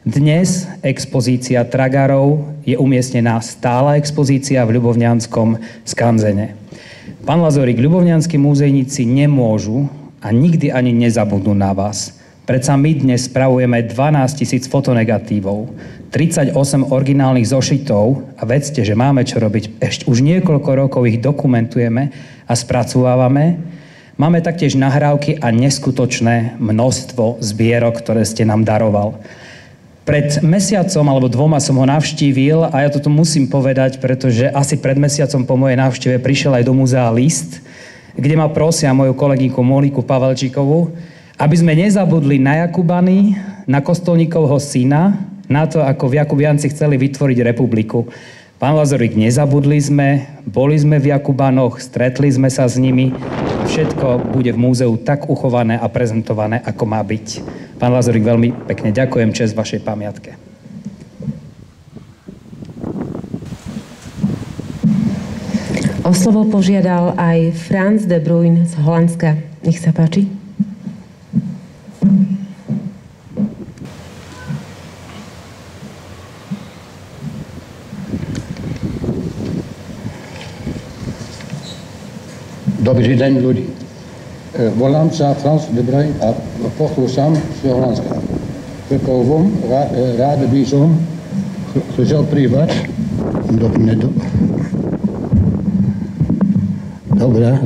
Dnes expozícia tragárov je umiestnená stála expozícia v Ľubovňanskom skanzene. Pán Lazorík, ľubovňanskí múzejníci nemôžu a nikdy ani nezabudnú na vás. Predsa my dnes spravujeme 12 000 fotonegatívov, 38 originálnych zošitov a vedzte, že máme čo robiť. Ešte už niekoľko rokov ich dokumentujeme a spracovávame. Máme taktiež nahrávky a neskutočné množstvo zbierok, ktoré ste nám daroval. Pred mesiacom alebo 2 som ho navštívil a ja toto musím povedať, pretože asi pred mesiacom po mojej návšteve prišiel aj do múzea list, kde ma prosia moju kolegynku Moniku Pavelčíkovú, aby sme nezabudli na Jakubany, na kostolníkovho syna, na to, ako v Jakubianci chceli vytvoriť republiku. Pán Lazorík, nezabudli sme, boli sme v Jakubanoch, stretli sme sa s nimi a všetko bude v múzeu tak uchované a prezentované, ako má byť. Pán Lazorík, veľmi pekne ďakujem, čest vašej pamiatke. O slovo požiadal aj Frans de Bruyn z Holandska. Nech sa páči. Dobrý deň, ľudí. Volám sa Frans de Bruyn a pocházam z Holandska. Prvom rád by som chcel privať. Dobre.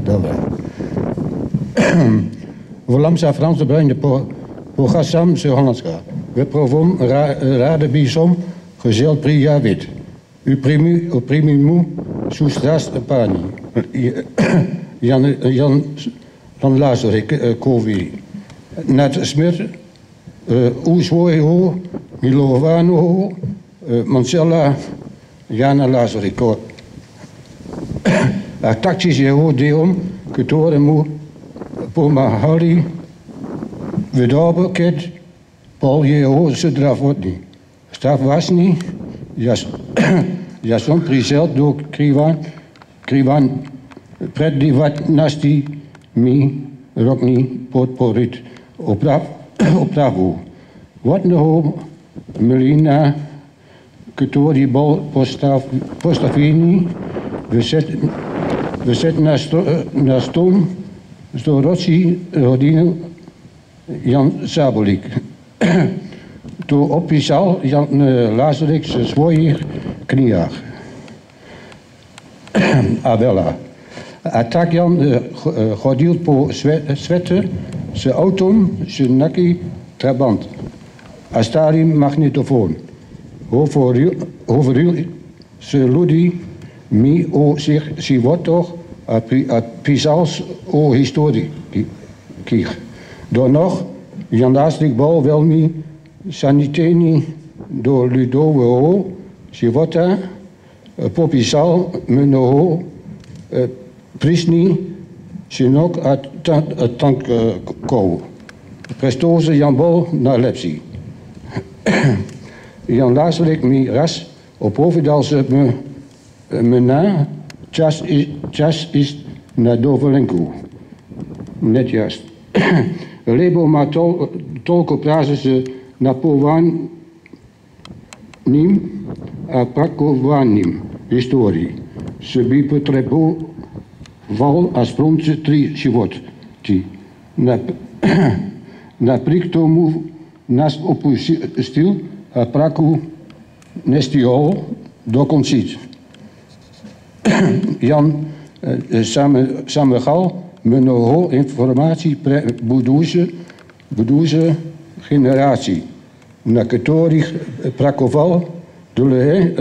Volám sa Frans de Bruyn, pocházam z Holandska. Prvom rád by som chcel prijavit. Uprímim sústrasť páni. Jan Lazorík Kový. Nad smrt u svojho milovaného manžela Jana Lazoríka. A taktiež jeho dielom, ktorému pomáhali v dobe, keď bol jeho zdravotný stav vážny. Ja som prišiel do Krivan pred 19 rokmi podporiť opravu vodného mlyna, ktorý bol postavený v 17. storočí rodinu Jan Zábolík. To opísal Jan Lazorík v svojich knihách. A veľa. A tak Jan chodil po svete s autom, s nejaký trabant a starý magnetofón. Hovoril s ľuďmi o svojich životoch a písal o historikách. Donoch Jan Lazorík bol veľmi sanitárny do ľudového života, popísal mnoho prísny synok a tankov. Pretože Jan bol najlepší. Jan Lazorík mi raz opovedal, že mňa čas na dovolenku. Netjast. Lebo má toľko práce s napovaním a pakovaním histórii, že by potreboval aspoň 3 životy. Napriek tomu nás opustil a praku nestihol dokončiť. Jan zamechal mnoho informácií pre budúce generácie, na ktorých pracoval dlhé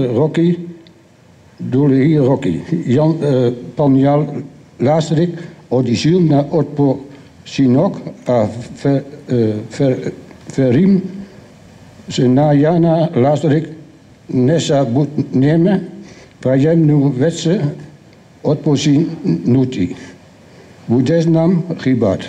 roky. Pan Jan Lazorík odišiel na odpočinok a verím, že na Jana Lazorík nezabudneme príjemnú vec odpočinutí. Bude nám chýbať.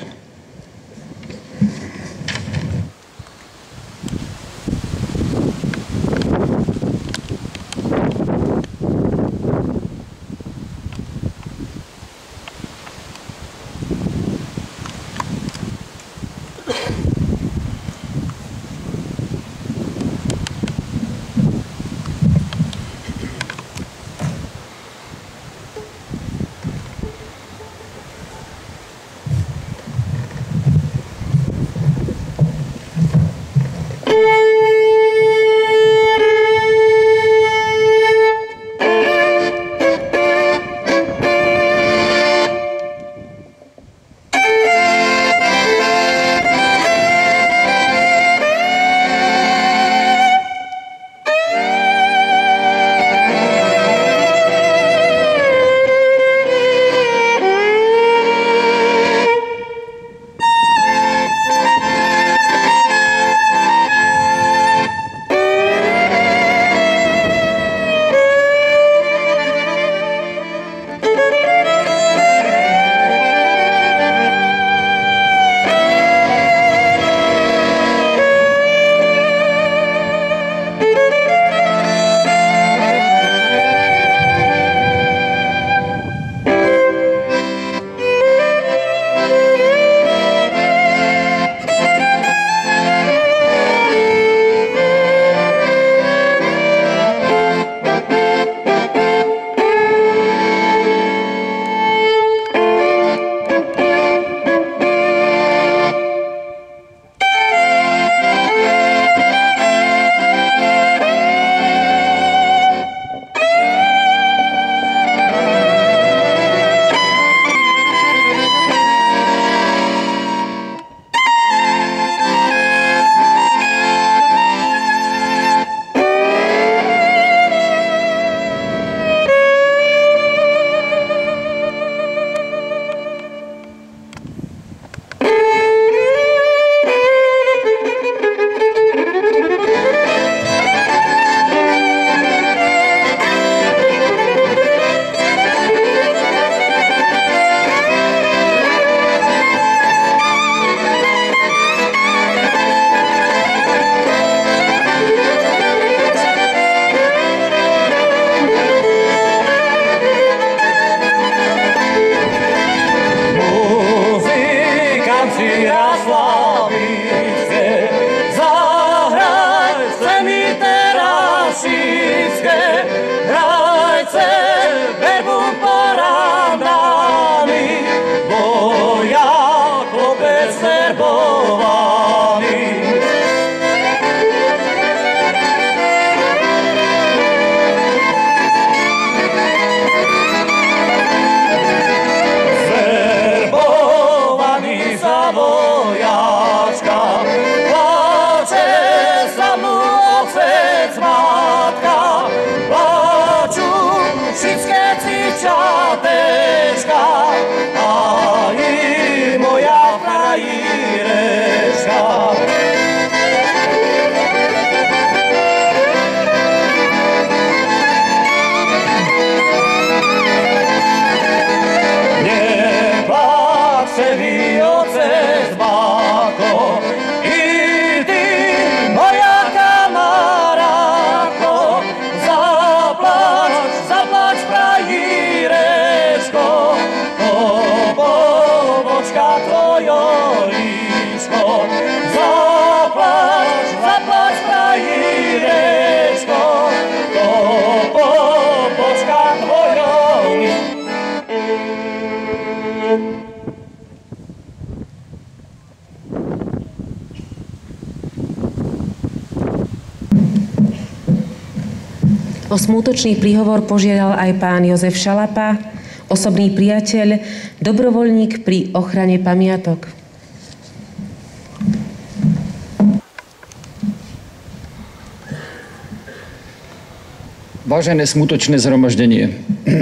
O smútočný príhovor požiadal aj pán Jozef Šalapa, osobný priateľ, dobrovoľník pri ochrane pamiatok. Vážené smutočné zhromaždenie,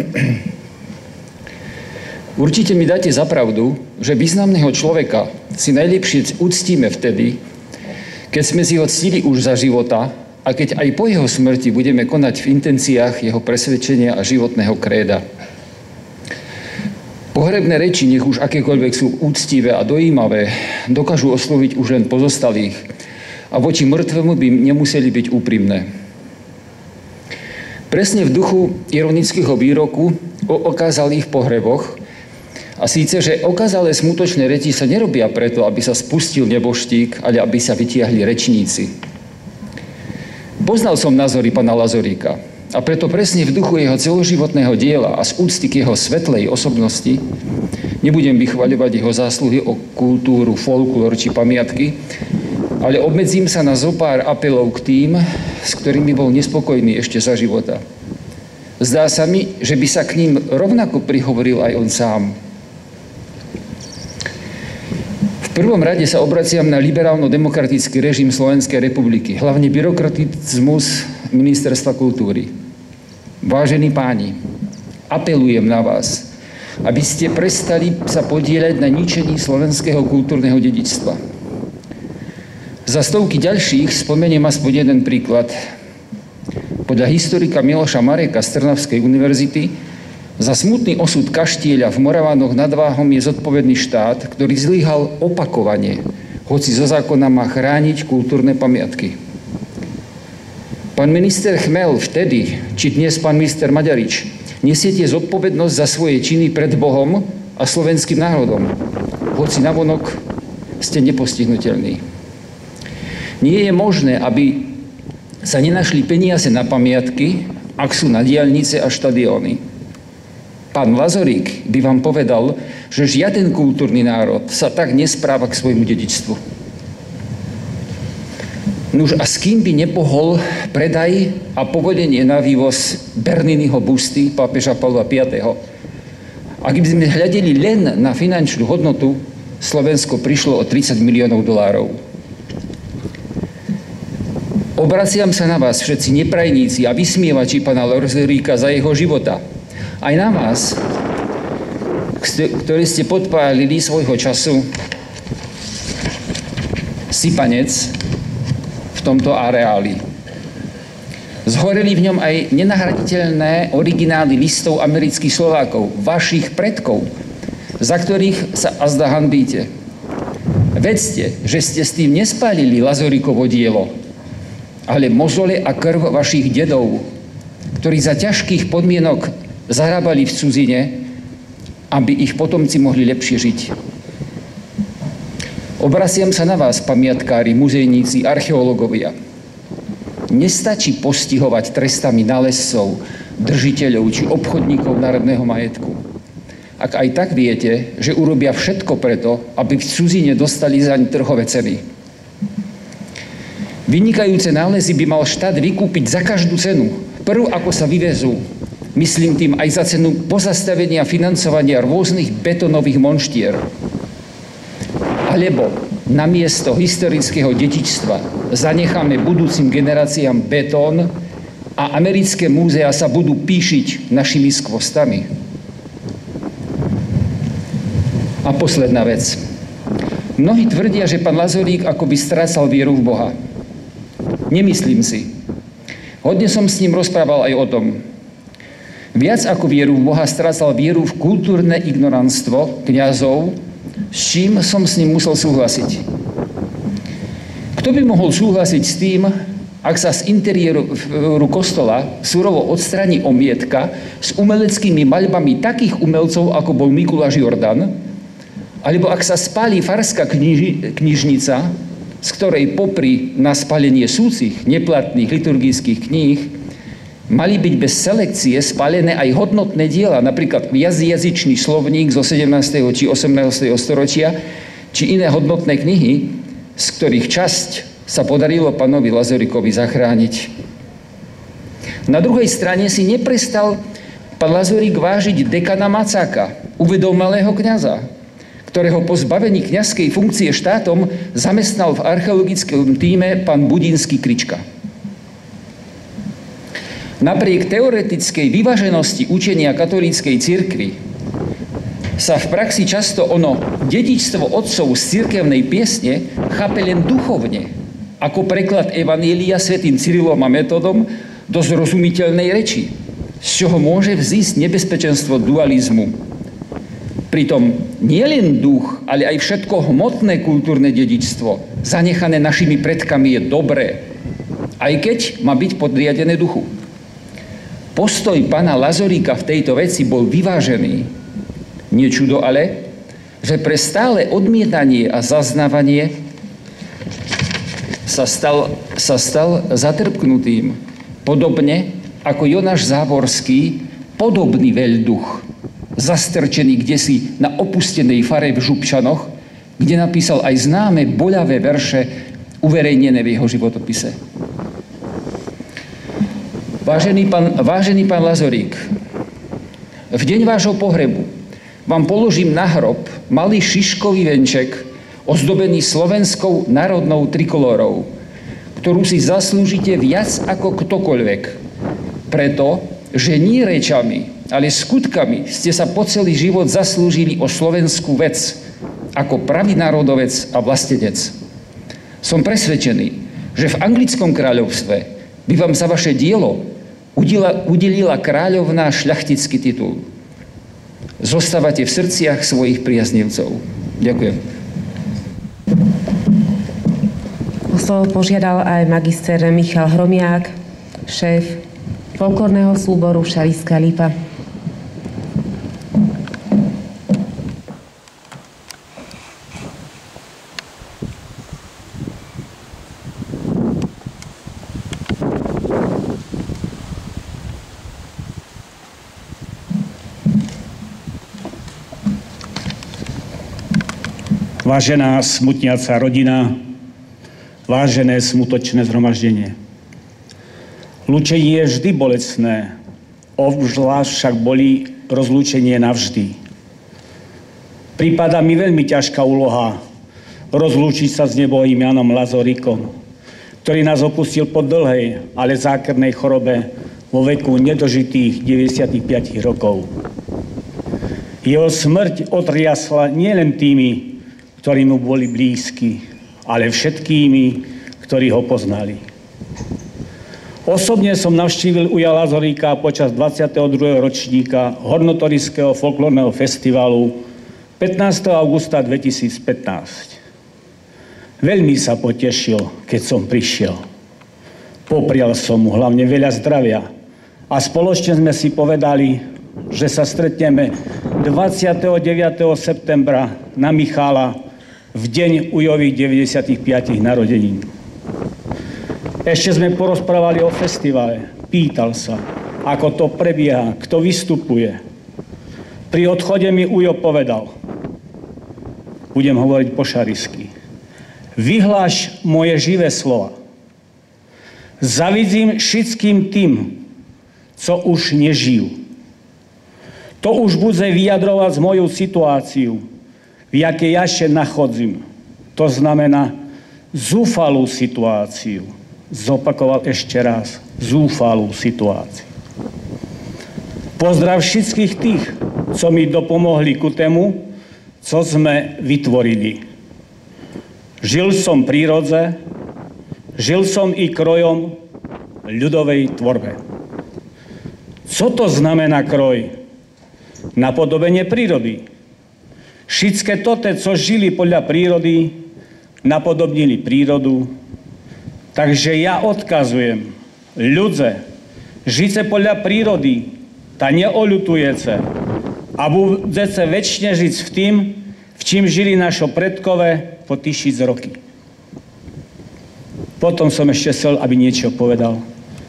určite mi dáte za pravdu, že významného človeka si najlepšie uctíme vtedy, keď sme si ho ctili už za života a keď aj po jeho smrti budeme konať v intenciách jeho presvedčenia a životného kréda. Pohrebné reči, nech už akékoľvek sú úctivé a dojímavé, dokážu osloviť už len pozostalých a voči mŕtvemu by nemuseli byť úprimné. Presne v duchu ironického výroku o okázalých pohreboch, a síce, že okázalé smutočné reči sa nerobia preto, aby sa spustil neboštík, ale aby sa vytiahli rečníci. Poznal som názory pána Lazoríka a preto presne v duchu jeho celoživotného diela a z úcty k jeho svetlej osobnosti nebudem vychvaľovať jeho zásluhy o kultúru, folklór či pamiatky, ale obmedzím sa na zopár apelov k tým, s ktorými bol nespokojný ešte za života. Zdá sa mi, že by sa k ním rovnako prihovoril aj on sám. V prvom rade sa obraciam na liberálno-demokratický režim Slovenskej republiky, hlavne byrokratizmus Ministerstva kultúry. Vážení páni, apelujem na vás, aby ste prestali sa podieľať na ničení slovenského kultúrneho dedičstva. Za stovky ďalších spomeniem aspoň jeden príklad. Podľa historika Miloša Mareka z Trnavskej univerzity za smutný osud kaštieľa v Moravánoch nad Váhom je zodpovedný štát, ktorý zlyhal opakovane, hoci zo zákona má chrániť kultúrne pamiatky. Pán minister Chmel vtedy, či dnes pán minister Maďarič, nesiete zodpovednosť za svoje činy pred Bohom a slovenským národom, hoci navonok ste nepostihnuteľní. Nie je možné, aby sa nenašli peniaze na pamiatky, ak sú na diaľnice a štadióny. Pán Lazorík by vám povedal, že žiaden kultúrny národ sa tak nespráva k svojmu dedičstvu. Nuž a s kým by nepohol predaj a povolenie na vývoz Berniniho busty pápeža Pavla V. Ak by sme hľadeli len na finančnú hodnotu, Slovensko prišlo o $30 miliónov. Obraciam sa na vás, všetci neprajníci a vysmievači pána Lazoríka za jeho života. Aj na vás, ktorí ste podpálili svojho času sypanec v tomto areáli. Zhoreli v ňom aj nenahraditeľné originály listov amerických Slovákov, vašich predkov, za ktorých sa azda hanbíte. Vedzte, že ste s tým nespálili Lazoríkovo dielo, ale mozole a krv vašich dedov, ktorí za ťažkých podmienok zarábali v cudzine, aby ich potomci mohli lepšie žiť. Obraciam sa na vás, pamiatkári, muzejníci, archeológovia. Nestačí postihovať trestami nálezcov, držiteľov či obchodníkov národného majetku. Ak aj tak viete, že urobia všetko preto, aby v cudzine dostali zaň trhové ceny. Vynikajúce nálezy by mal štát vykúpiť za každú cenu. Prv, ako sa vyvezú, myslím tým aj za cenu pozastavenia financovania rôznych betónových monštier. Alebo namiesto historického dedičstva zanecháme budúcim generáciám betón a americké múzea sa budú píšiť našimi skvostami. A posledná vec. Mnohí tvrdia, že pán Lazorík akoby strácal vieru v Boha. Nemyslím si. Hodne som s ním rozprával aj o tom. Viac ako vieru v Boha strácal vieru v kultúrne ignoranstvo kňazov, s čím som s ním musel súhlasiť. Kto by mohol súhlasiť s tým, ak sa z interiéru kostola surovo odstraní omietka s umeleckými maľbami takých umelcov, ako bol Mikuláš Jordan, alebo ak sa spálí farská knižnica, z ktorej popri na spálenie súcich, neplatných liturgických kníh mali byť bez selekcie spálené aj hodnotné diela, napríklad jazyčný slovník zo 17. či 18. storočia, či iné hodnotné knihy, z ktorých časť sa podarilo pánovi Lazoríkovi zachrániť. Na druhej strane si neprestal pán Lazorík vážiť dekana Macáka, uvedomelého kňaza, ktorého po zbavení kňazskej funkcie štátom zamestnal v archeologickom tíme pán Budínsky Krička. Napriek teoretickej vyváženosti učenia katolíckej cirkvi sa v praxi často ono dedičstvo otcov z cirkevnej piesne chápe len duchovne, ako preklad Evanília svätým Cyrilom a Metodom do zrozumiteľnej reči, z čoho môže vzísť nebezpečenstvo dualizmu. Pritom nielen duch, ale aj všetko hmotné kultúrne dedičstvo, zanechané našimi predkami, je dobré, aj keď má byť podriadené duchu. Postoj pána Lazoríka v tejto veci bol vyvážený. Nie čudo ale, že pre stále odmietanie a zaznávanie sa stal zatrpknutým, podobne ako Jonáš Záborský, podobný veľduch, zastrčený kdesi na opustenej fare v Župčanoch, kde napísal aj známe boľavé verše uverejnené v jeho životopise. Vážený pán Lazorík, v deň vášho pohrebu vám položím na hrob malý šiškový venček ozdobený slovenskou národnou trikolórou, ktorú si zaslúžite viac ako ktokoľvek. Preto, že nie rečami, ale skutkami ste sa po celý život zaslúžili o slovenskú vec ako pravý národovec a vlastenec. Som presvedčený, že v anglickom kráľovstve by vám za vaše dielo udelila kráľovná šľachtický titul. Zostávate v srdciach svojich priaznivcov. Ďakujem. O slovo požiadal aj magister Michal Hromiák, šéf folklórneho súboru Šarišská Lípa. Vážená smutniaca rodina, vážené smutočné zhromaždenie. Lúčenie je vždy bolestné, obzvlášť však bolí rozlúčenie navždy. Prípada mi veľmi ťažká úloha rozlúčiť sa s nebohým Jánom Lazoríkom, ktorý nás opustil po dlhej, ale zákernej chorobe vo veku nedožitých 95 rokov. Jeho smrť otriasla nielen tými, ktorí mu boli blízki, ale všetkými, ktorí ho poznali. Osobne som navštívil Uja Lazoríka počas 22. ročníka Hornotorijského folklórneho festivalu 15. augusta 2015. Veľmi sa potešil, keď som prišiel. Poprial som mu hlavne veľa zdravia a spoločne sme si povedali, že sa stretneme 29. septembra na Michála v deň Ujových 95. narodenín. Ešte sme porozprávali o festivale. Pýtal sa, ako to prebieha, kto vystupuje. Pri odchode mi Ujo povedal, budem hovoriť po šarišsky, vyhláš moje živé slova. Zavidzím všetkým tým, co už nežijú. To už bude vyjadrovať z moju situáciu, v jakej ja ešte nachodzím. To znamená zúfalú situáciu. Zopakoval ešte raz. Zúfalú situáciu. Pozdrav všetkých tých, co mi dopomohli ku tému, co sme vytvorili. Žil som prírodze, žil som i krojom ľudovej tvorbe. Co to znamená kroj? Napodobenie prírody. Všetké tote, co žili podľa prírody, napodobnili prírodu. Takže ja odkazujem, ľudze, žice podľa prírody, ta neoľutujece a budete väčšine žiť v tým, v čím žili našo predkové po 1000 roky. Potom som ešte chcel, aby niečo povedal.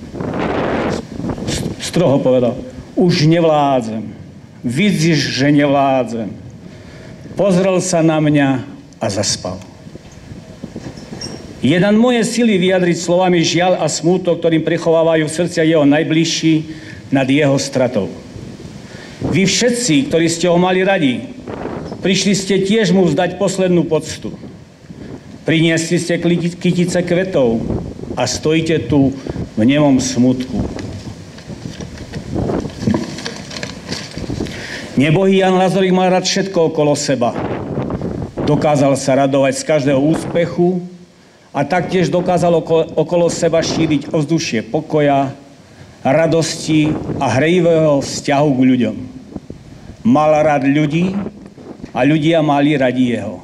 Stroho povedal, už nevládzem. Vidíš, že nevládzem. Pozrel sa na mňa a zaspal. Je nad moje sily vyjadriť slovami žiaľ a smútok, ktorým prechovávajú v srdcia jeho najbližší nad jeho stratou. Vy všetci, ktorí ste ho mali radi, prišli ste tiež mu vzdať poslednú poctu. Priniesli ste kytice kvetov a stojíte tu v nemom smútku. Nebohý Ján Lázorík mal rád všetko okolo seba. Dokázal sa radovať z každého úspechu a taktiež dokázal okolo seba šíriť ovzdušie pokoja, radosti a hrejivého vzťahu k ľuďom. Mal rád ľudí a ľudia mali radi jeho.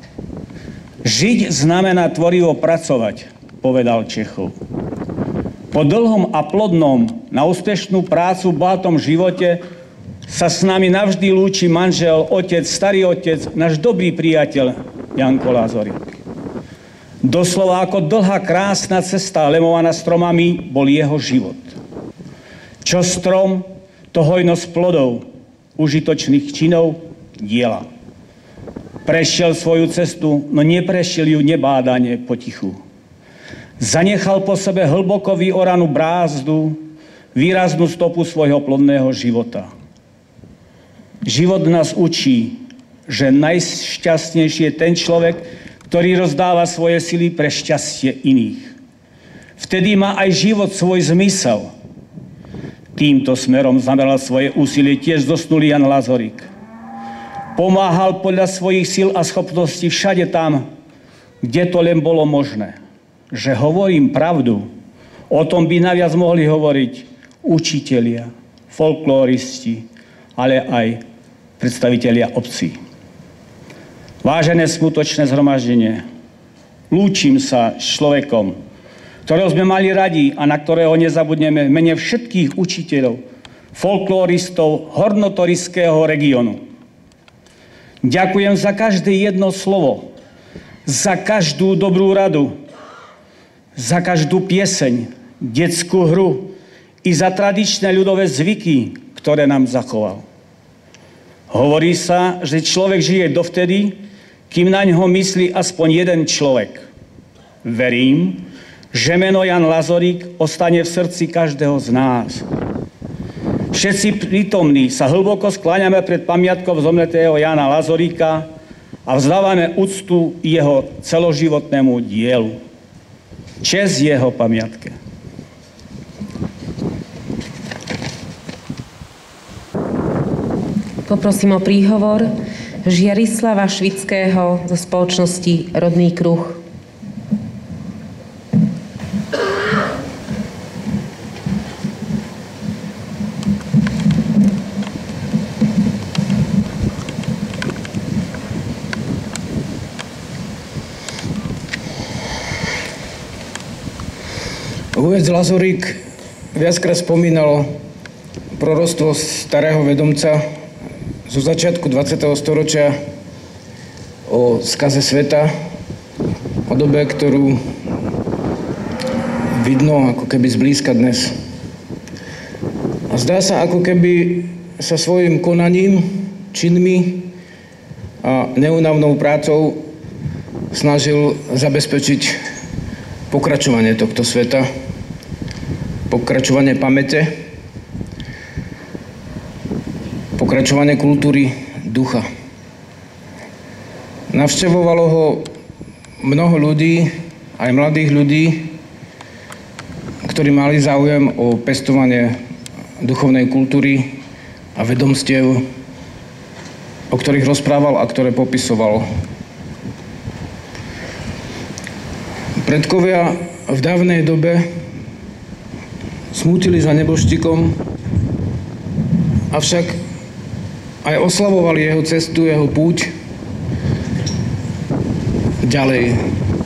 Žiť znamená tvorivo pracovať, povedal Čechov. Po dlhom a plodnom na úspešnú prácu v bohatom živote sa s nami navždy lúči manžel, otec, starý otec, náš dobrý priateľ Janko Lázorík. Doslova ako dlhá krásna cesta lemovaná stromami bol jeho život. Čo strom, to hojnosť plodov, užitočných činov, diela. Prešiel svoju cestu, no neprešiel ju nebádane potichu. Zanechal po sebe hlboko vyoranú brázdu, výraznú stopu svojho plodného života. Život nás učí, že najšťastnejší je ten človek, ktorý rozdáva svoje sily pre šťastie iných. Vtedy má aj život svoj zmysel. Týmto smerom zameral svoje úsilie tiež zosnulý Ján Lázorík. Pomáhal podľa svojich síl a schopností všade tam, kde to len bolo možné. Že hovorím pravdu, o tom by naviac mohli hovoriť učitelia, folkloristi, ale aj predstavitelia obcí. Vážené skutočné zhromaždenie, lúčim sa s človekom, ktorého sme mali radi a na ktorého nezabudneme v mene všetkých učiteľov, folkloristov hornotoriského regiónu. Ďakujem za každé jedno slovo, za každú dobrú radu, za každú pieseň, detskú hru i za tradičné ľudové zvyky, ktoré nám zachoval. Hovorí sa, že človek žije dovtedy, kým na ňo myslí aspoň jeden človek. Verím, že meno Ján Lázorík ostane v srdci každého z nás. Všetci prítomní sa hlboko skláňame pred pamiatkou zomretého Jána Lázoríka a vzdávame úctu jeho celoživotnému dielu. Česť jeho pamiatke. Poprosím o príhovor Žiarislava Švického zo spoločnosti Rodný kruh. Vůbec Lázorík viackrát spomínal proroctvo starého vedomca zo začiatku 20. storočia o skaze sveta, o dobe, ktorú vidno ako keby zblízka dnes. A zdá sa, ako keby sa svojim konaním, činmi a neúnavnou prácou snažil zabezpečiť pokračovanie tohto sveta, pokračovanie pamäte, pokračovanie kultúry ducha. Navštevovalo ho mnoho ľudí, aj mladých ľudí, ktorí mali záujem o pestovanie duchovnej kultúry a vedomstiev, o ktorých rozprával a ktoré popisoval. Predkovia v dávnej dobe smútili za nebožtíkom, avšak aj oslavovali jeho cestu, jeho púť ďalej.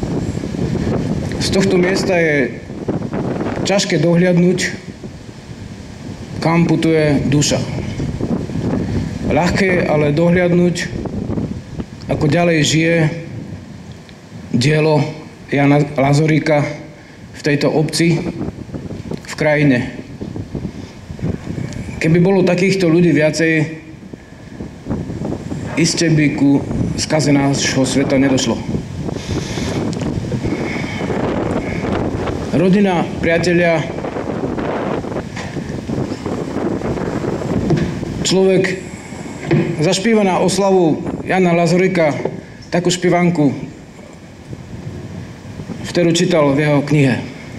Z tohto miesta je ťažké dohliadnúť, kam putuje duša. Ľahké ale dohliadnúť, ako ďalej žije dielo Jána Lázoríka v tejto obci, v krajine. Keby bolo takýchto ľudí viacej, iste by ku skaze nášho sveta nedošlo. rodina, priatelia, človek zaspíva na oslavu Jana Lazorika takú spievanku, ktorú čítal v jeho knihe.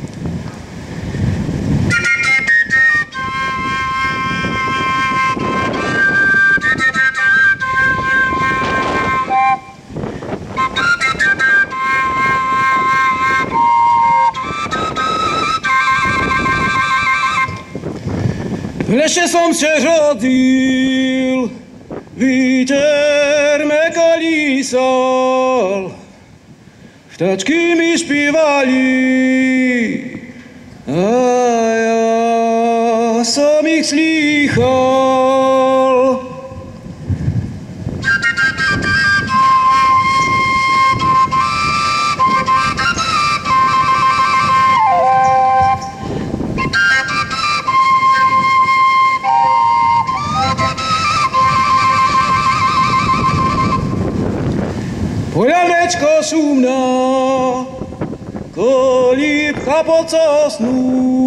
V lese som sa rodil, vítr me kolísal, vtáčky mi spívali a ja som ich slýchal. Poľanečko šumná, kolíbka pod sosnú,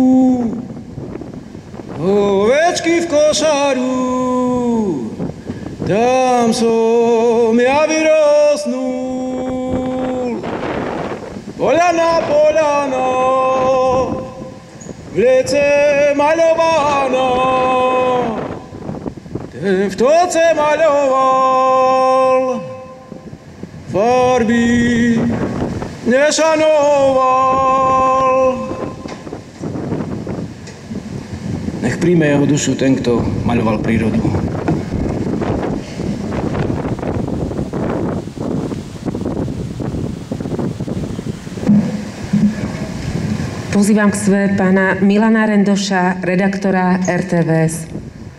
ovečky v košaru, tam som ja vyrosnul. Poľana, v lece maľovaná, ten v toce maľoval, farby nešanoval. Nech príjme jeho dušu ten, kto maľoval prírodu. Pozývam k sebe pána Milana Rendoša, redaktora RTVS.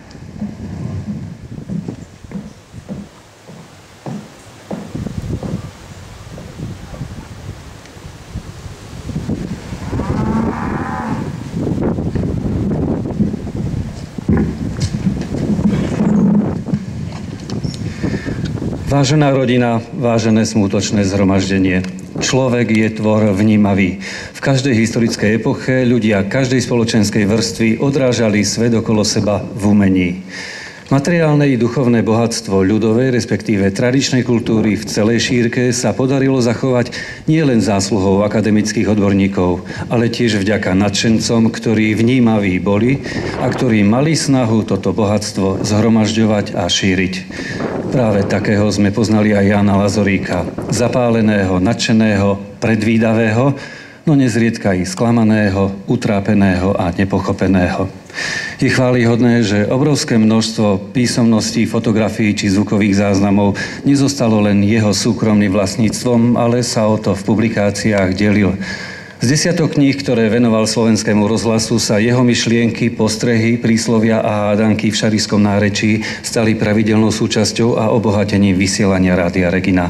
Vážená rodina, vážené smútočné zhromaždenie. Človek je tvor vnímavý. V každej historickej epoche ľudia každej spoločenskej vrstvy odrážali svet okolo seba v umení. Materiálne i duchovné bohatstvo ľudovej, respektíve tradičnej kultúry v celej šírke sa podarilo zachovať nielen zásluhou akademických odborníkov, ale tiež vďaka nadšencom, ktorí vnímaví boli a ktorí mali snahu toto bohatstvo zhromažďovať a šíriť. Práve takého sme poznali aj Jana Lazoríka, zapáleného, nadšeného, predvídavého, no nezriedka i sklamaného, utrápeného a nepochopeného. Je chválihodné, že obrovské množstvo písomností, fotografií či zvukových záznamov nezostalo len jeho súkromným vlastníctvom, ale sa o to v publikáciách delil. Z desiatok kníh, ktoré venoval Slovenskému rozhlasu, sa jeho myšlienky, postrehy, príslovia a hádanky v šariskom nárečí stali pravidelnou súčasťou a obohatením vysielania Rádia Regina.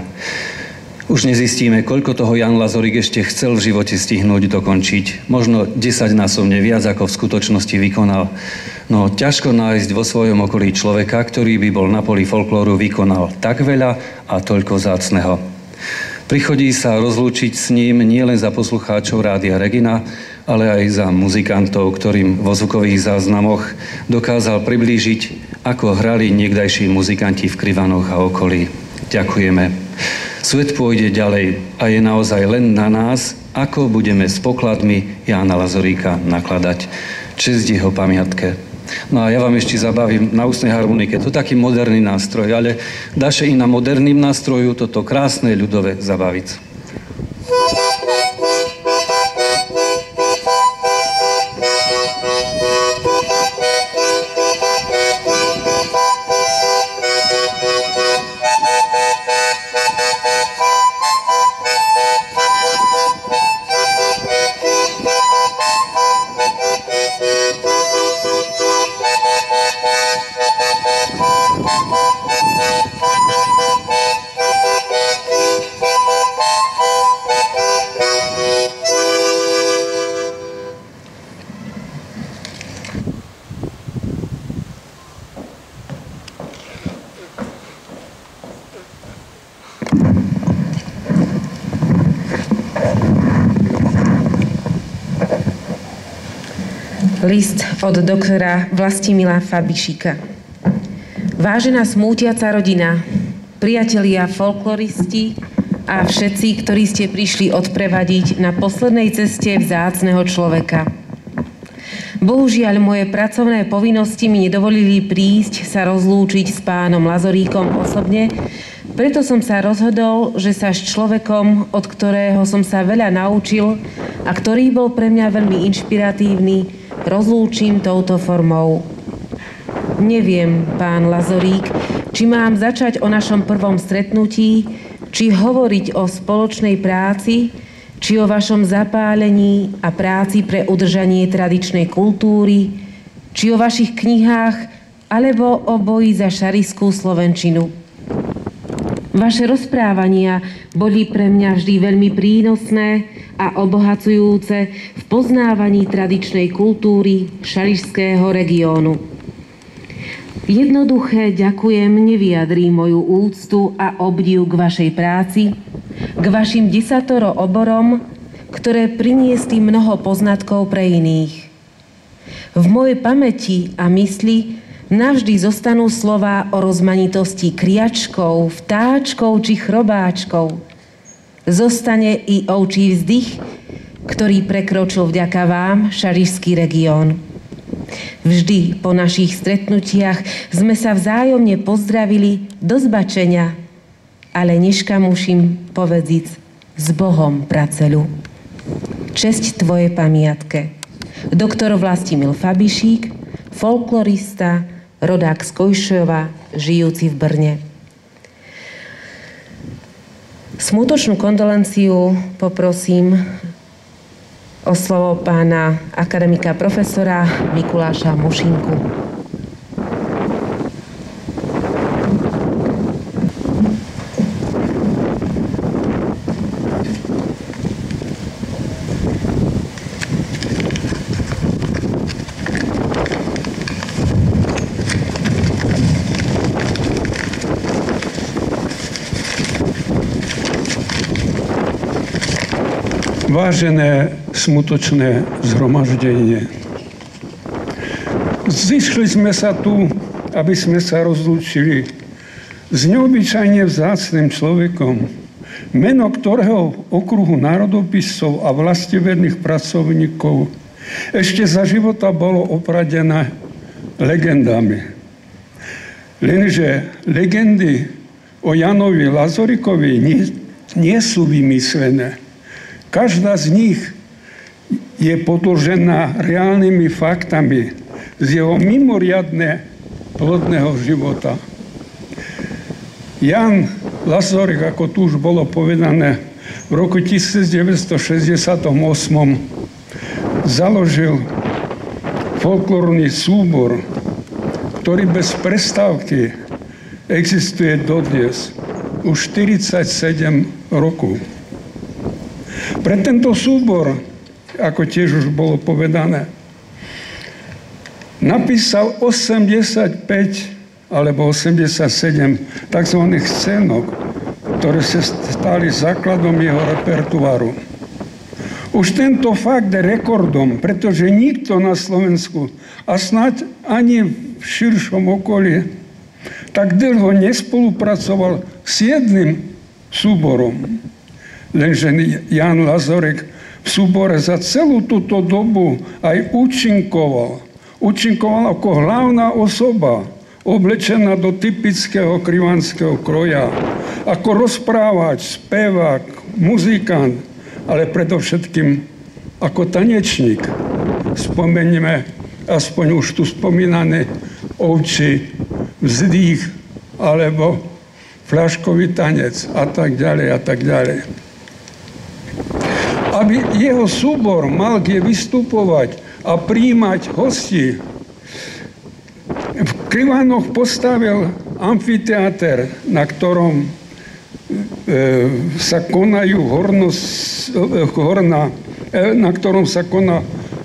Už nezistíme, koľko toho Jan Lazorík ešte chcel v živote stihnúť dokončiť. Možno 10-násobne viac, ako v skutočnosti vykonal. No ťažko nájsť vo svojom okolí človeka, ktorý by bol na poli folklóru vykonal tak veľa a toľko vzácneho. Prichodí sa rozlúčiť s ním nielen za poslucháčov Rádia Regina, ale aj za muzikantov, ktorým vo zvukových záznamoch dokázal priblížiť, ako hrali niekdajší muzikanti v Krivanoch a okolí. Ďakujeme. Svet pôjde ďalej a je naozaj len na nás, ako budeme s pokladmi Jána Lazoríka nakladať. Česť jeho pamiatke. No a ja vám ešte zabavím na ústnej harmonike. To je taký moderný nástroj, ale daše i na moderným nástroju toto krásne ľudové zabaviť. List od doktora Vlastimila Fabišíka. Vážená smútiaca rodina, priatelia folkloristi a všetci, ktorí ste prišli odprevadiť na poslednej ceste vzácneho človeka. Bohužiaľ, moje pracovné povinnosti mi nedovolili prísť sa rozlúčiť s pánom Lazoríkom osobne, preto som sa rozhodol, že sa s človekom, od ktorého som sa veľa naučil a ktorý bol pre mňa veľmi inšpiratívny, rozlúčim touto formou. Neviem, pán Lazorík, či mám začať o našom prvom stretnutí, či hovoriť o spoločnej práci, či o vašom zapálení a práci pre udržanie tradičnej kultúry, či o vašich knihách, alebo o boji za šariskú slovenčinu. Vaše rozprávania boli pre mňa vždy veľmi prínosné a obohacujúce v poznávaní tradičnej kultúry šarišského regiónu. Jednoduché ďakujem nevyjadrí moju úctu a obdiv k vašej práci, k vašim 10 oborom, ktoré priniesli mnoho poznatkov pre iných. V mojej pamäti a mysli navždy zostanú slová o rozmanitosti kriačkov, vtáčkov či chrobáčkov. Zostane i ovčí vzdych, ktorý prekročil vďaka vám šarišský región. Vždy po našich stretnutiach sme sa vzájomne pozdravili do zbačenia, ale neškamuším povedzic s Bohom praceľu. Česť tvojej pamiatke. Doktor Vlastimil Fabišík, folklorista, rodák z Kojšova, žijúci v Brne. Smutočnú kondolenciu poprosím o slovo pána akademika profesora Mikuláša Mušinku. Vážené smutočné zhromaždenie, zišli sme sa tu, aby sme sa rozlúčili s neobyčajne vzácnym človekom, meno ktorého okruhu národopiscov a vlastiverných pracovníkov ešte za života bolo opradené legendami. Lenže legendy o Janovi Lazoríkovi nie sú vymyslené. Každá z nich je podložená reálnymi faktami z jeho mimoriadne plodného života. Jan Lazorík, ako tu už bolo povedané, v roku 1968 založil folklórny súbor, ktorý bez prestávky existuje dodnes, už 47 rokov. Pre tento súbor, ako tiež už bolo povedané, napísal 85 alebo 87 tzv. Scénok, ktoré sa stali základom jeho repertoáru. Už tento fakt je rekordom, pretože nikto na Slovensku a snáď ani v širšom okolí tak dlho nespolupracoval s jedným súborom. Lenže Jan Lazorík v súbore za celú túto dobu aj účinkoval. Účinkoval ako hlavná osoba, oblečená do typického krivanského kroja. Ako rozprávač, spevák, muzikant, ale predovšetkým ako tanečník. Spomeňme aspoň už tu spomínané ovčí vzdych alebo fľaškový tanec a tak ďalej a tak ďalej. Aby jeho súbor mal kde vystupovať a prijímať hostí, v Krivanoch postavil amfiteáter, na ktorom sa konajú na ktorom sa koná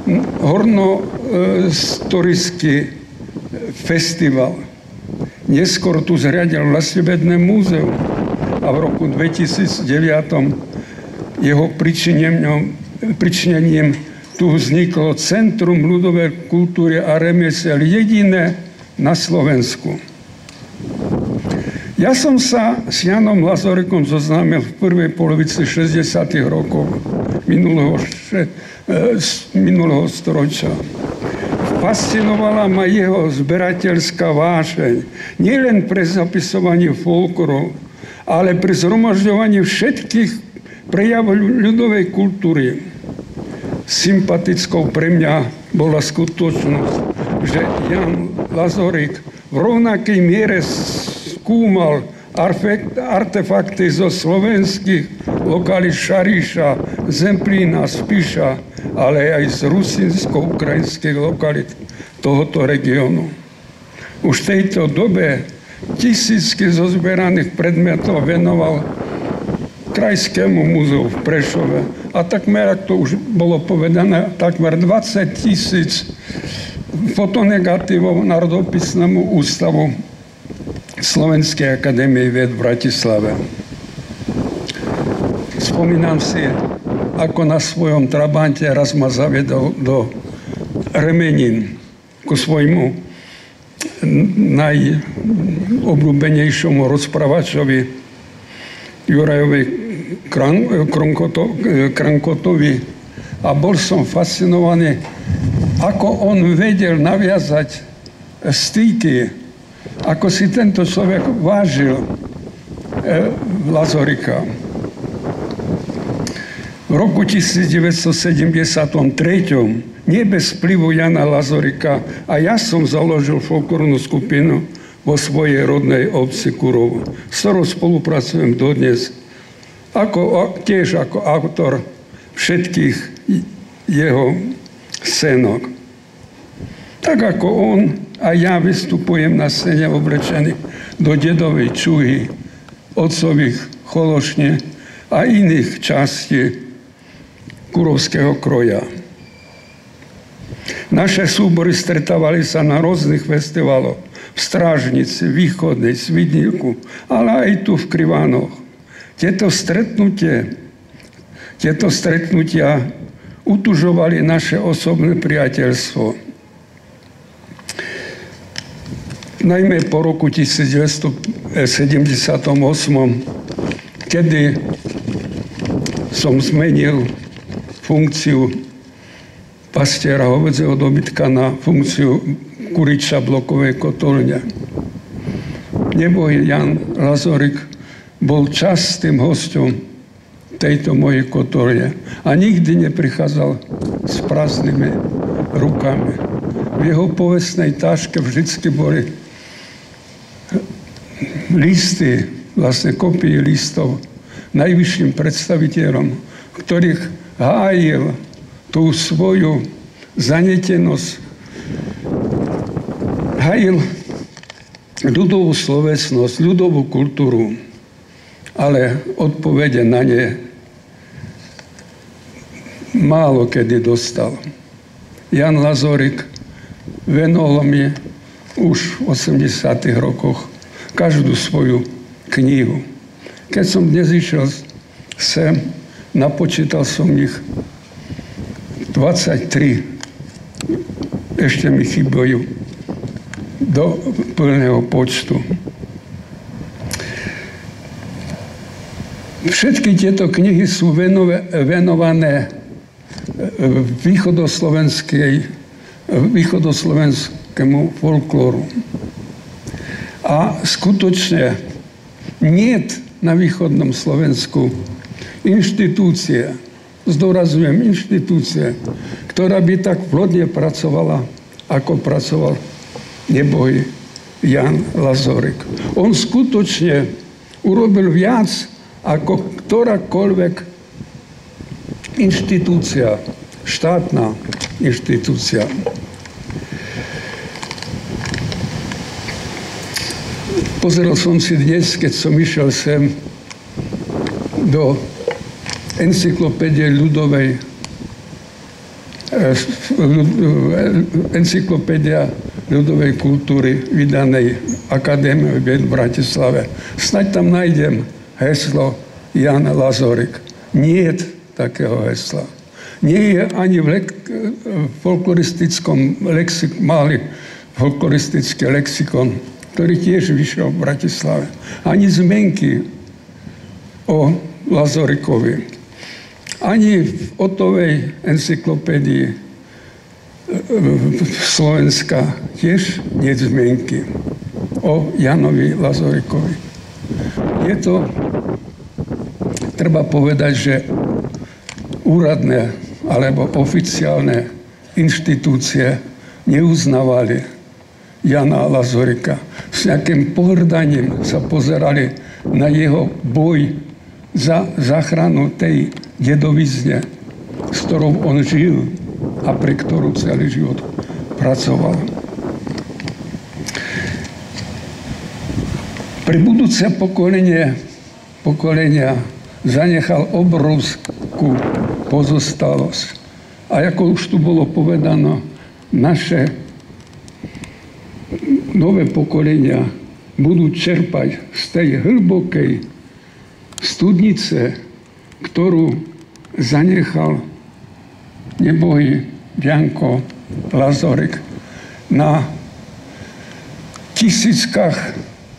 hornohistorický festival. Neskôr tu zriadil Vlastivedné múzeum a v roku 2009 jeho pričinením tu vzniklo Centrum ľudovej kultúry a remiesiel, jediné na Slovensku. Ja som sa s Janom Lazorikom zoznámil v prvej polovici 60. rokov minulého storočia. Fascinovala ma jeho zberateľská vášeň, nielen pre zapisovanie folklóru, ale pri zhromažďovaní všetkých prejavov ľudovej kultúry. Sympatickou pre mňa bola skutočnosť, že Jan Lazorik v rovnakej miere skúmal artefakty zo slovenských lokalít Šariša, Zemplína, Spiša, ale aj z rusinsko-ukrajinských lokalít tohoto regiónu. Už v tejto dobe tisícky zozberaných predmetov venoval Krajskému múzeu v Prešove a takmer, ak to už bolo povedané, takmer 20 000 fotonegatívov Národopisnému ústavu Slovenskej akadémie vied v Bratislave. Spomínam si, ako na svojom trabante raz ma zaviedol do Remenín ku svojmu najobľúbenejšomu rozprávačovi Jurajovi Krankotovi a bol som fascinovaný, ako on vedel naviazať styky, ako si tento človek vážil Lazorika. V roku 1973, nie bez vplyvu Jana Lazorika, a ja som založil folklórnu skupinu vo svojej rodnej obci Kurovo, s ktorou spolupracujem dodnes, tiež ako autor všetkých jeho scénok. Tak ako on, a ja vystupujem na scéne oblečený do dedovej čuhy, otcových chološne a iných častí kurovského kroja. Naše súbory stretávali sa na rôznych festivaloch v Strážnici, Východnej, Svidníku, ale aj tu v Krivánoch. Tieto stretnutia utužovali naše osobné priateľstvo. Najmä po roku 1978, kedy som zmenil funkciu pastiera hovedzieho dobytka na funkciu kuriča blokovej kotolne. Nebohý Jan Lazorik bol častým hosťom tejto mojej kotolne a nikdy neprichádzal s prázdnymi rukami. V jeho povestnej táške vždycky boli listy, vlastne kopie listov najvyšším predstaviteľom, ktorých hájil tú svoju zanietenosť, hájil ľudovú slovesnosť, ľudovú kultúru, ale odpovede na ne málo kedy dostal. Jan Lazorik venoval mi už v 80. rokoch každú svoju knihu. Keď som dnes išiel sem, napočítal som ich 23. Ešte mi chýbajú do plného počtu. Všetky tieto knihy sú venované východoslovenskému folklóru. A skutočne niet na východnom Slovensku inštitúcie, zdôrazňujem inštitúcie, ktorá by tak plodne pracovala, ako pracoval nebohý Jan Lazorik. On skutočne urobil viac ako ktorákoľvek inštitúcia, štátna inštitúcia. Pozeral som si dnes, keď som išiel sem do encyklopédie encyklopédia ľudovej kultúry vydanej Akadémiou vied v Bratislave. Snaď tam nájdem heslo Jan Lazorik. Niet takého hesla. Nie je ani v folkloristickom mali folkloristický lexikon, ktorý tiež vyšiel v Bratislave. Ani zmienky o Lazorikovi. Ani v Otovej encyklopédii Slovenska tiež nie zmienky o Janovi Lazorikovi. Je to, treba povedať, že úradné alebo oficiálne inštitúcie neuznávali Jana Lazorika. S nejakým pohrdaním sa pozerali na jeho boj za záchranu tej dedovizne, s ktorou on žil a pre ktorú celý život pracoval. Pre budúce pokolenia zanechal obrovskú pozostalosť. A ako už tu bolo povedano, naše nové pokolenia budú čerpať z tej hlbokej studnice, ktorú zanechal nebohý Janko Lazorik na tisíckach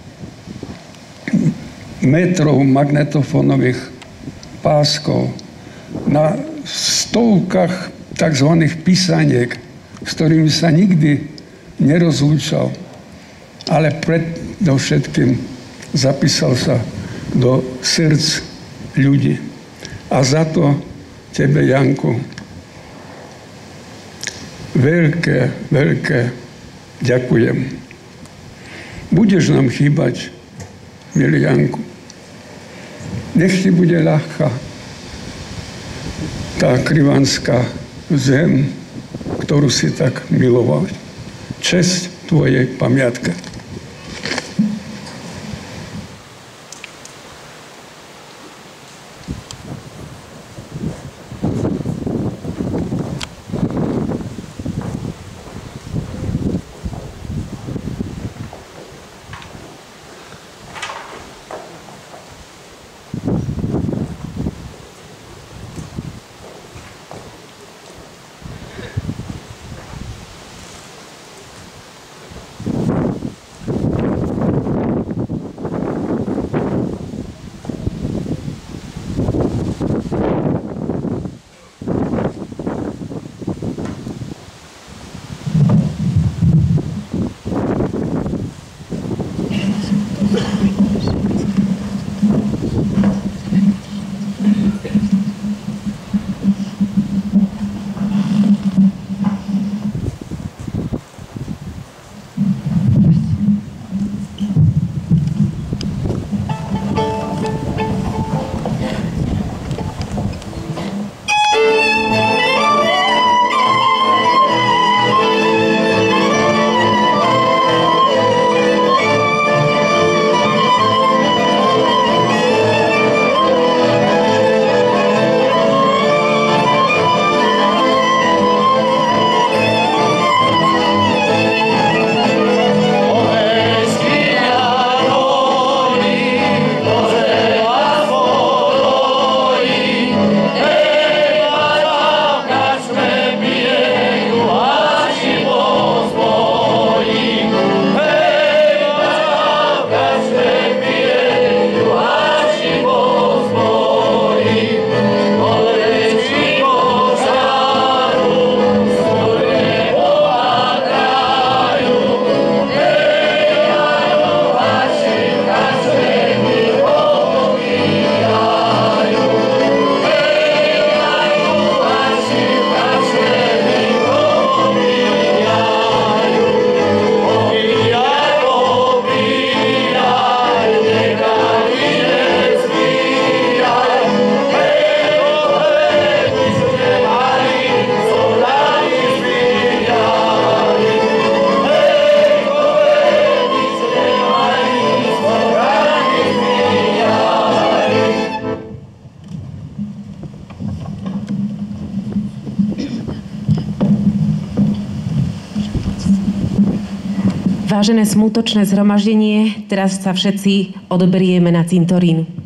metrov magnetofónových páskov, na stovkách tzv. Písaniek, s ktorými sa nikdy nerozlúčal, ale predovšetkým zapísal sa do srdc ľudí. A za to tebe, Janku, veľké ďakujem. Budeš nám chýbať, milý Janku. Nech ti bude ľahká tá krivanská zem, ktorú si tak miloval. Česť tvojej pamiatke. Vážené smutočné zhromaždenie, teraz sa všetci odoberieme na cintorín.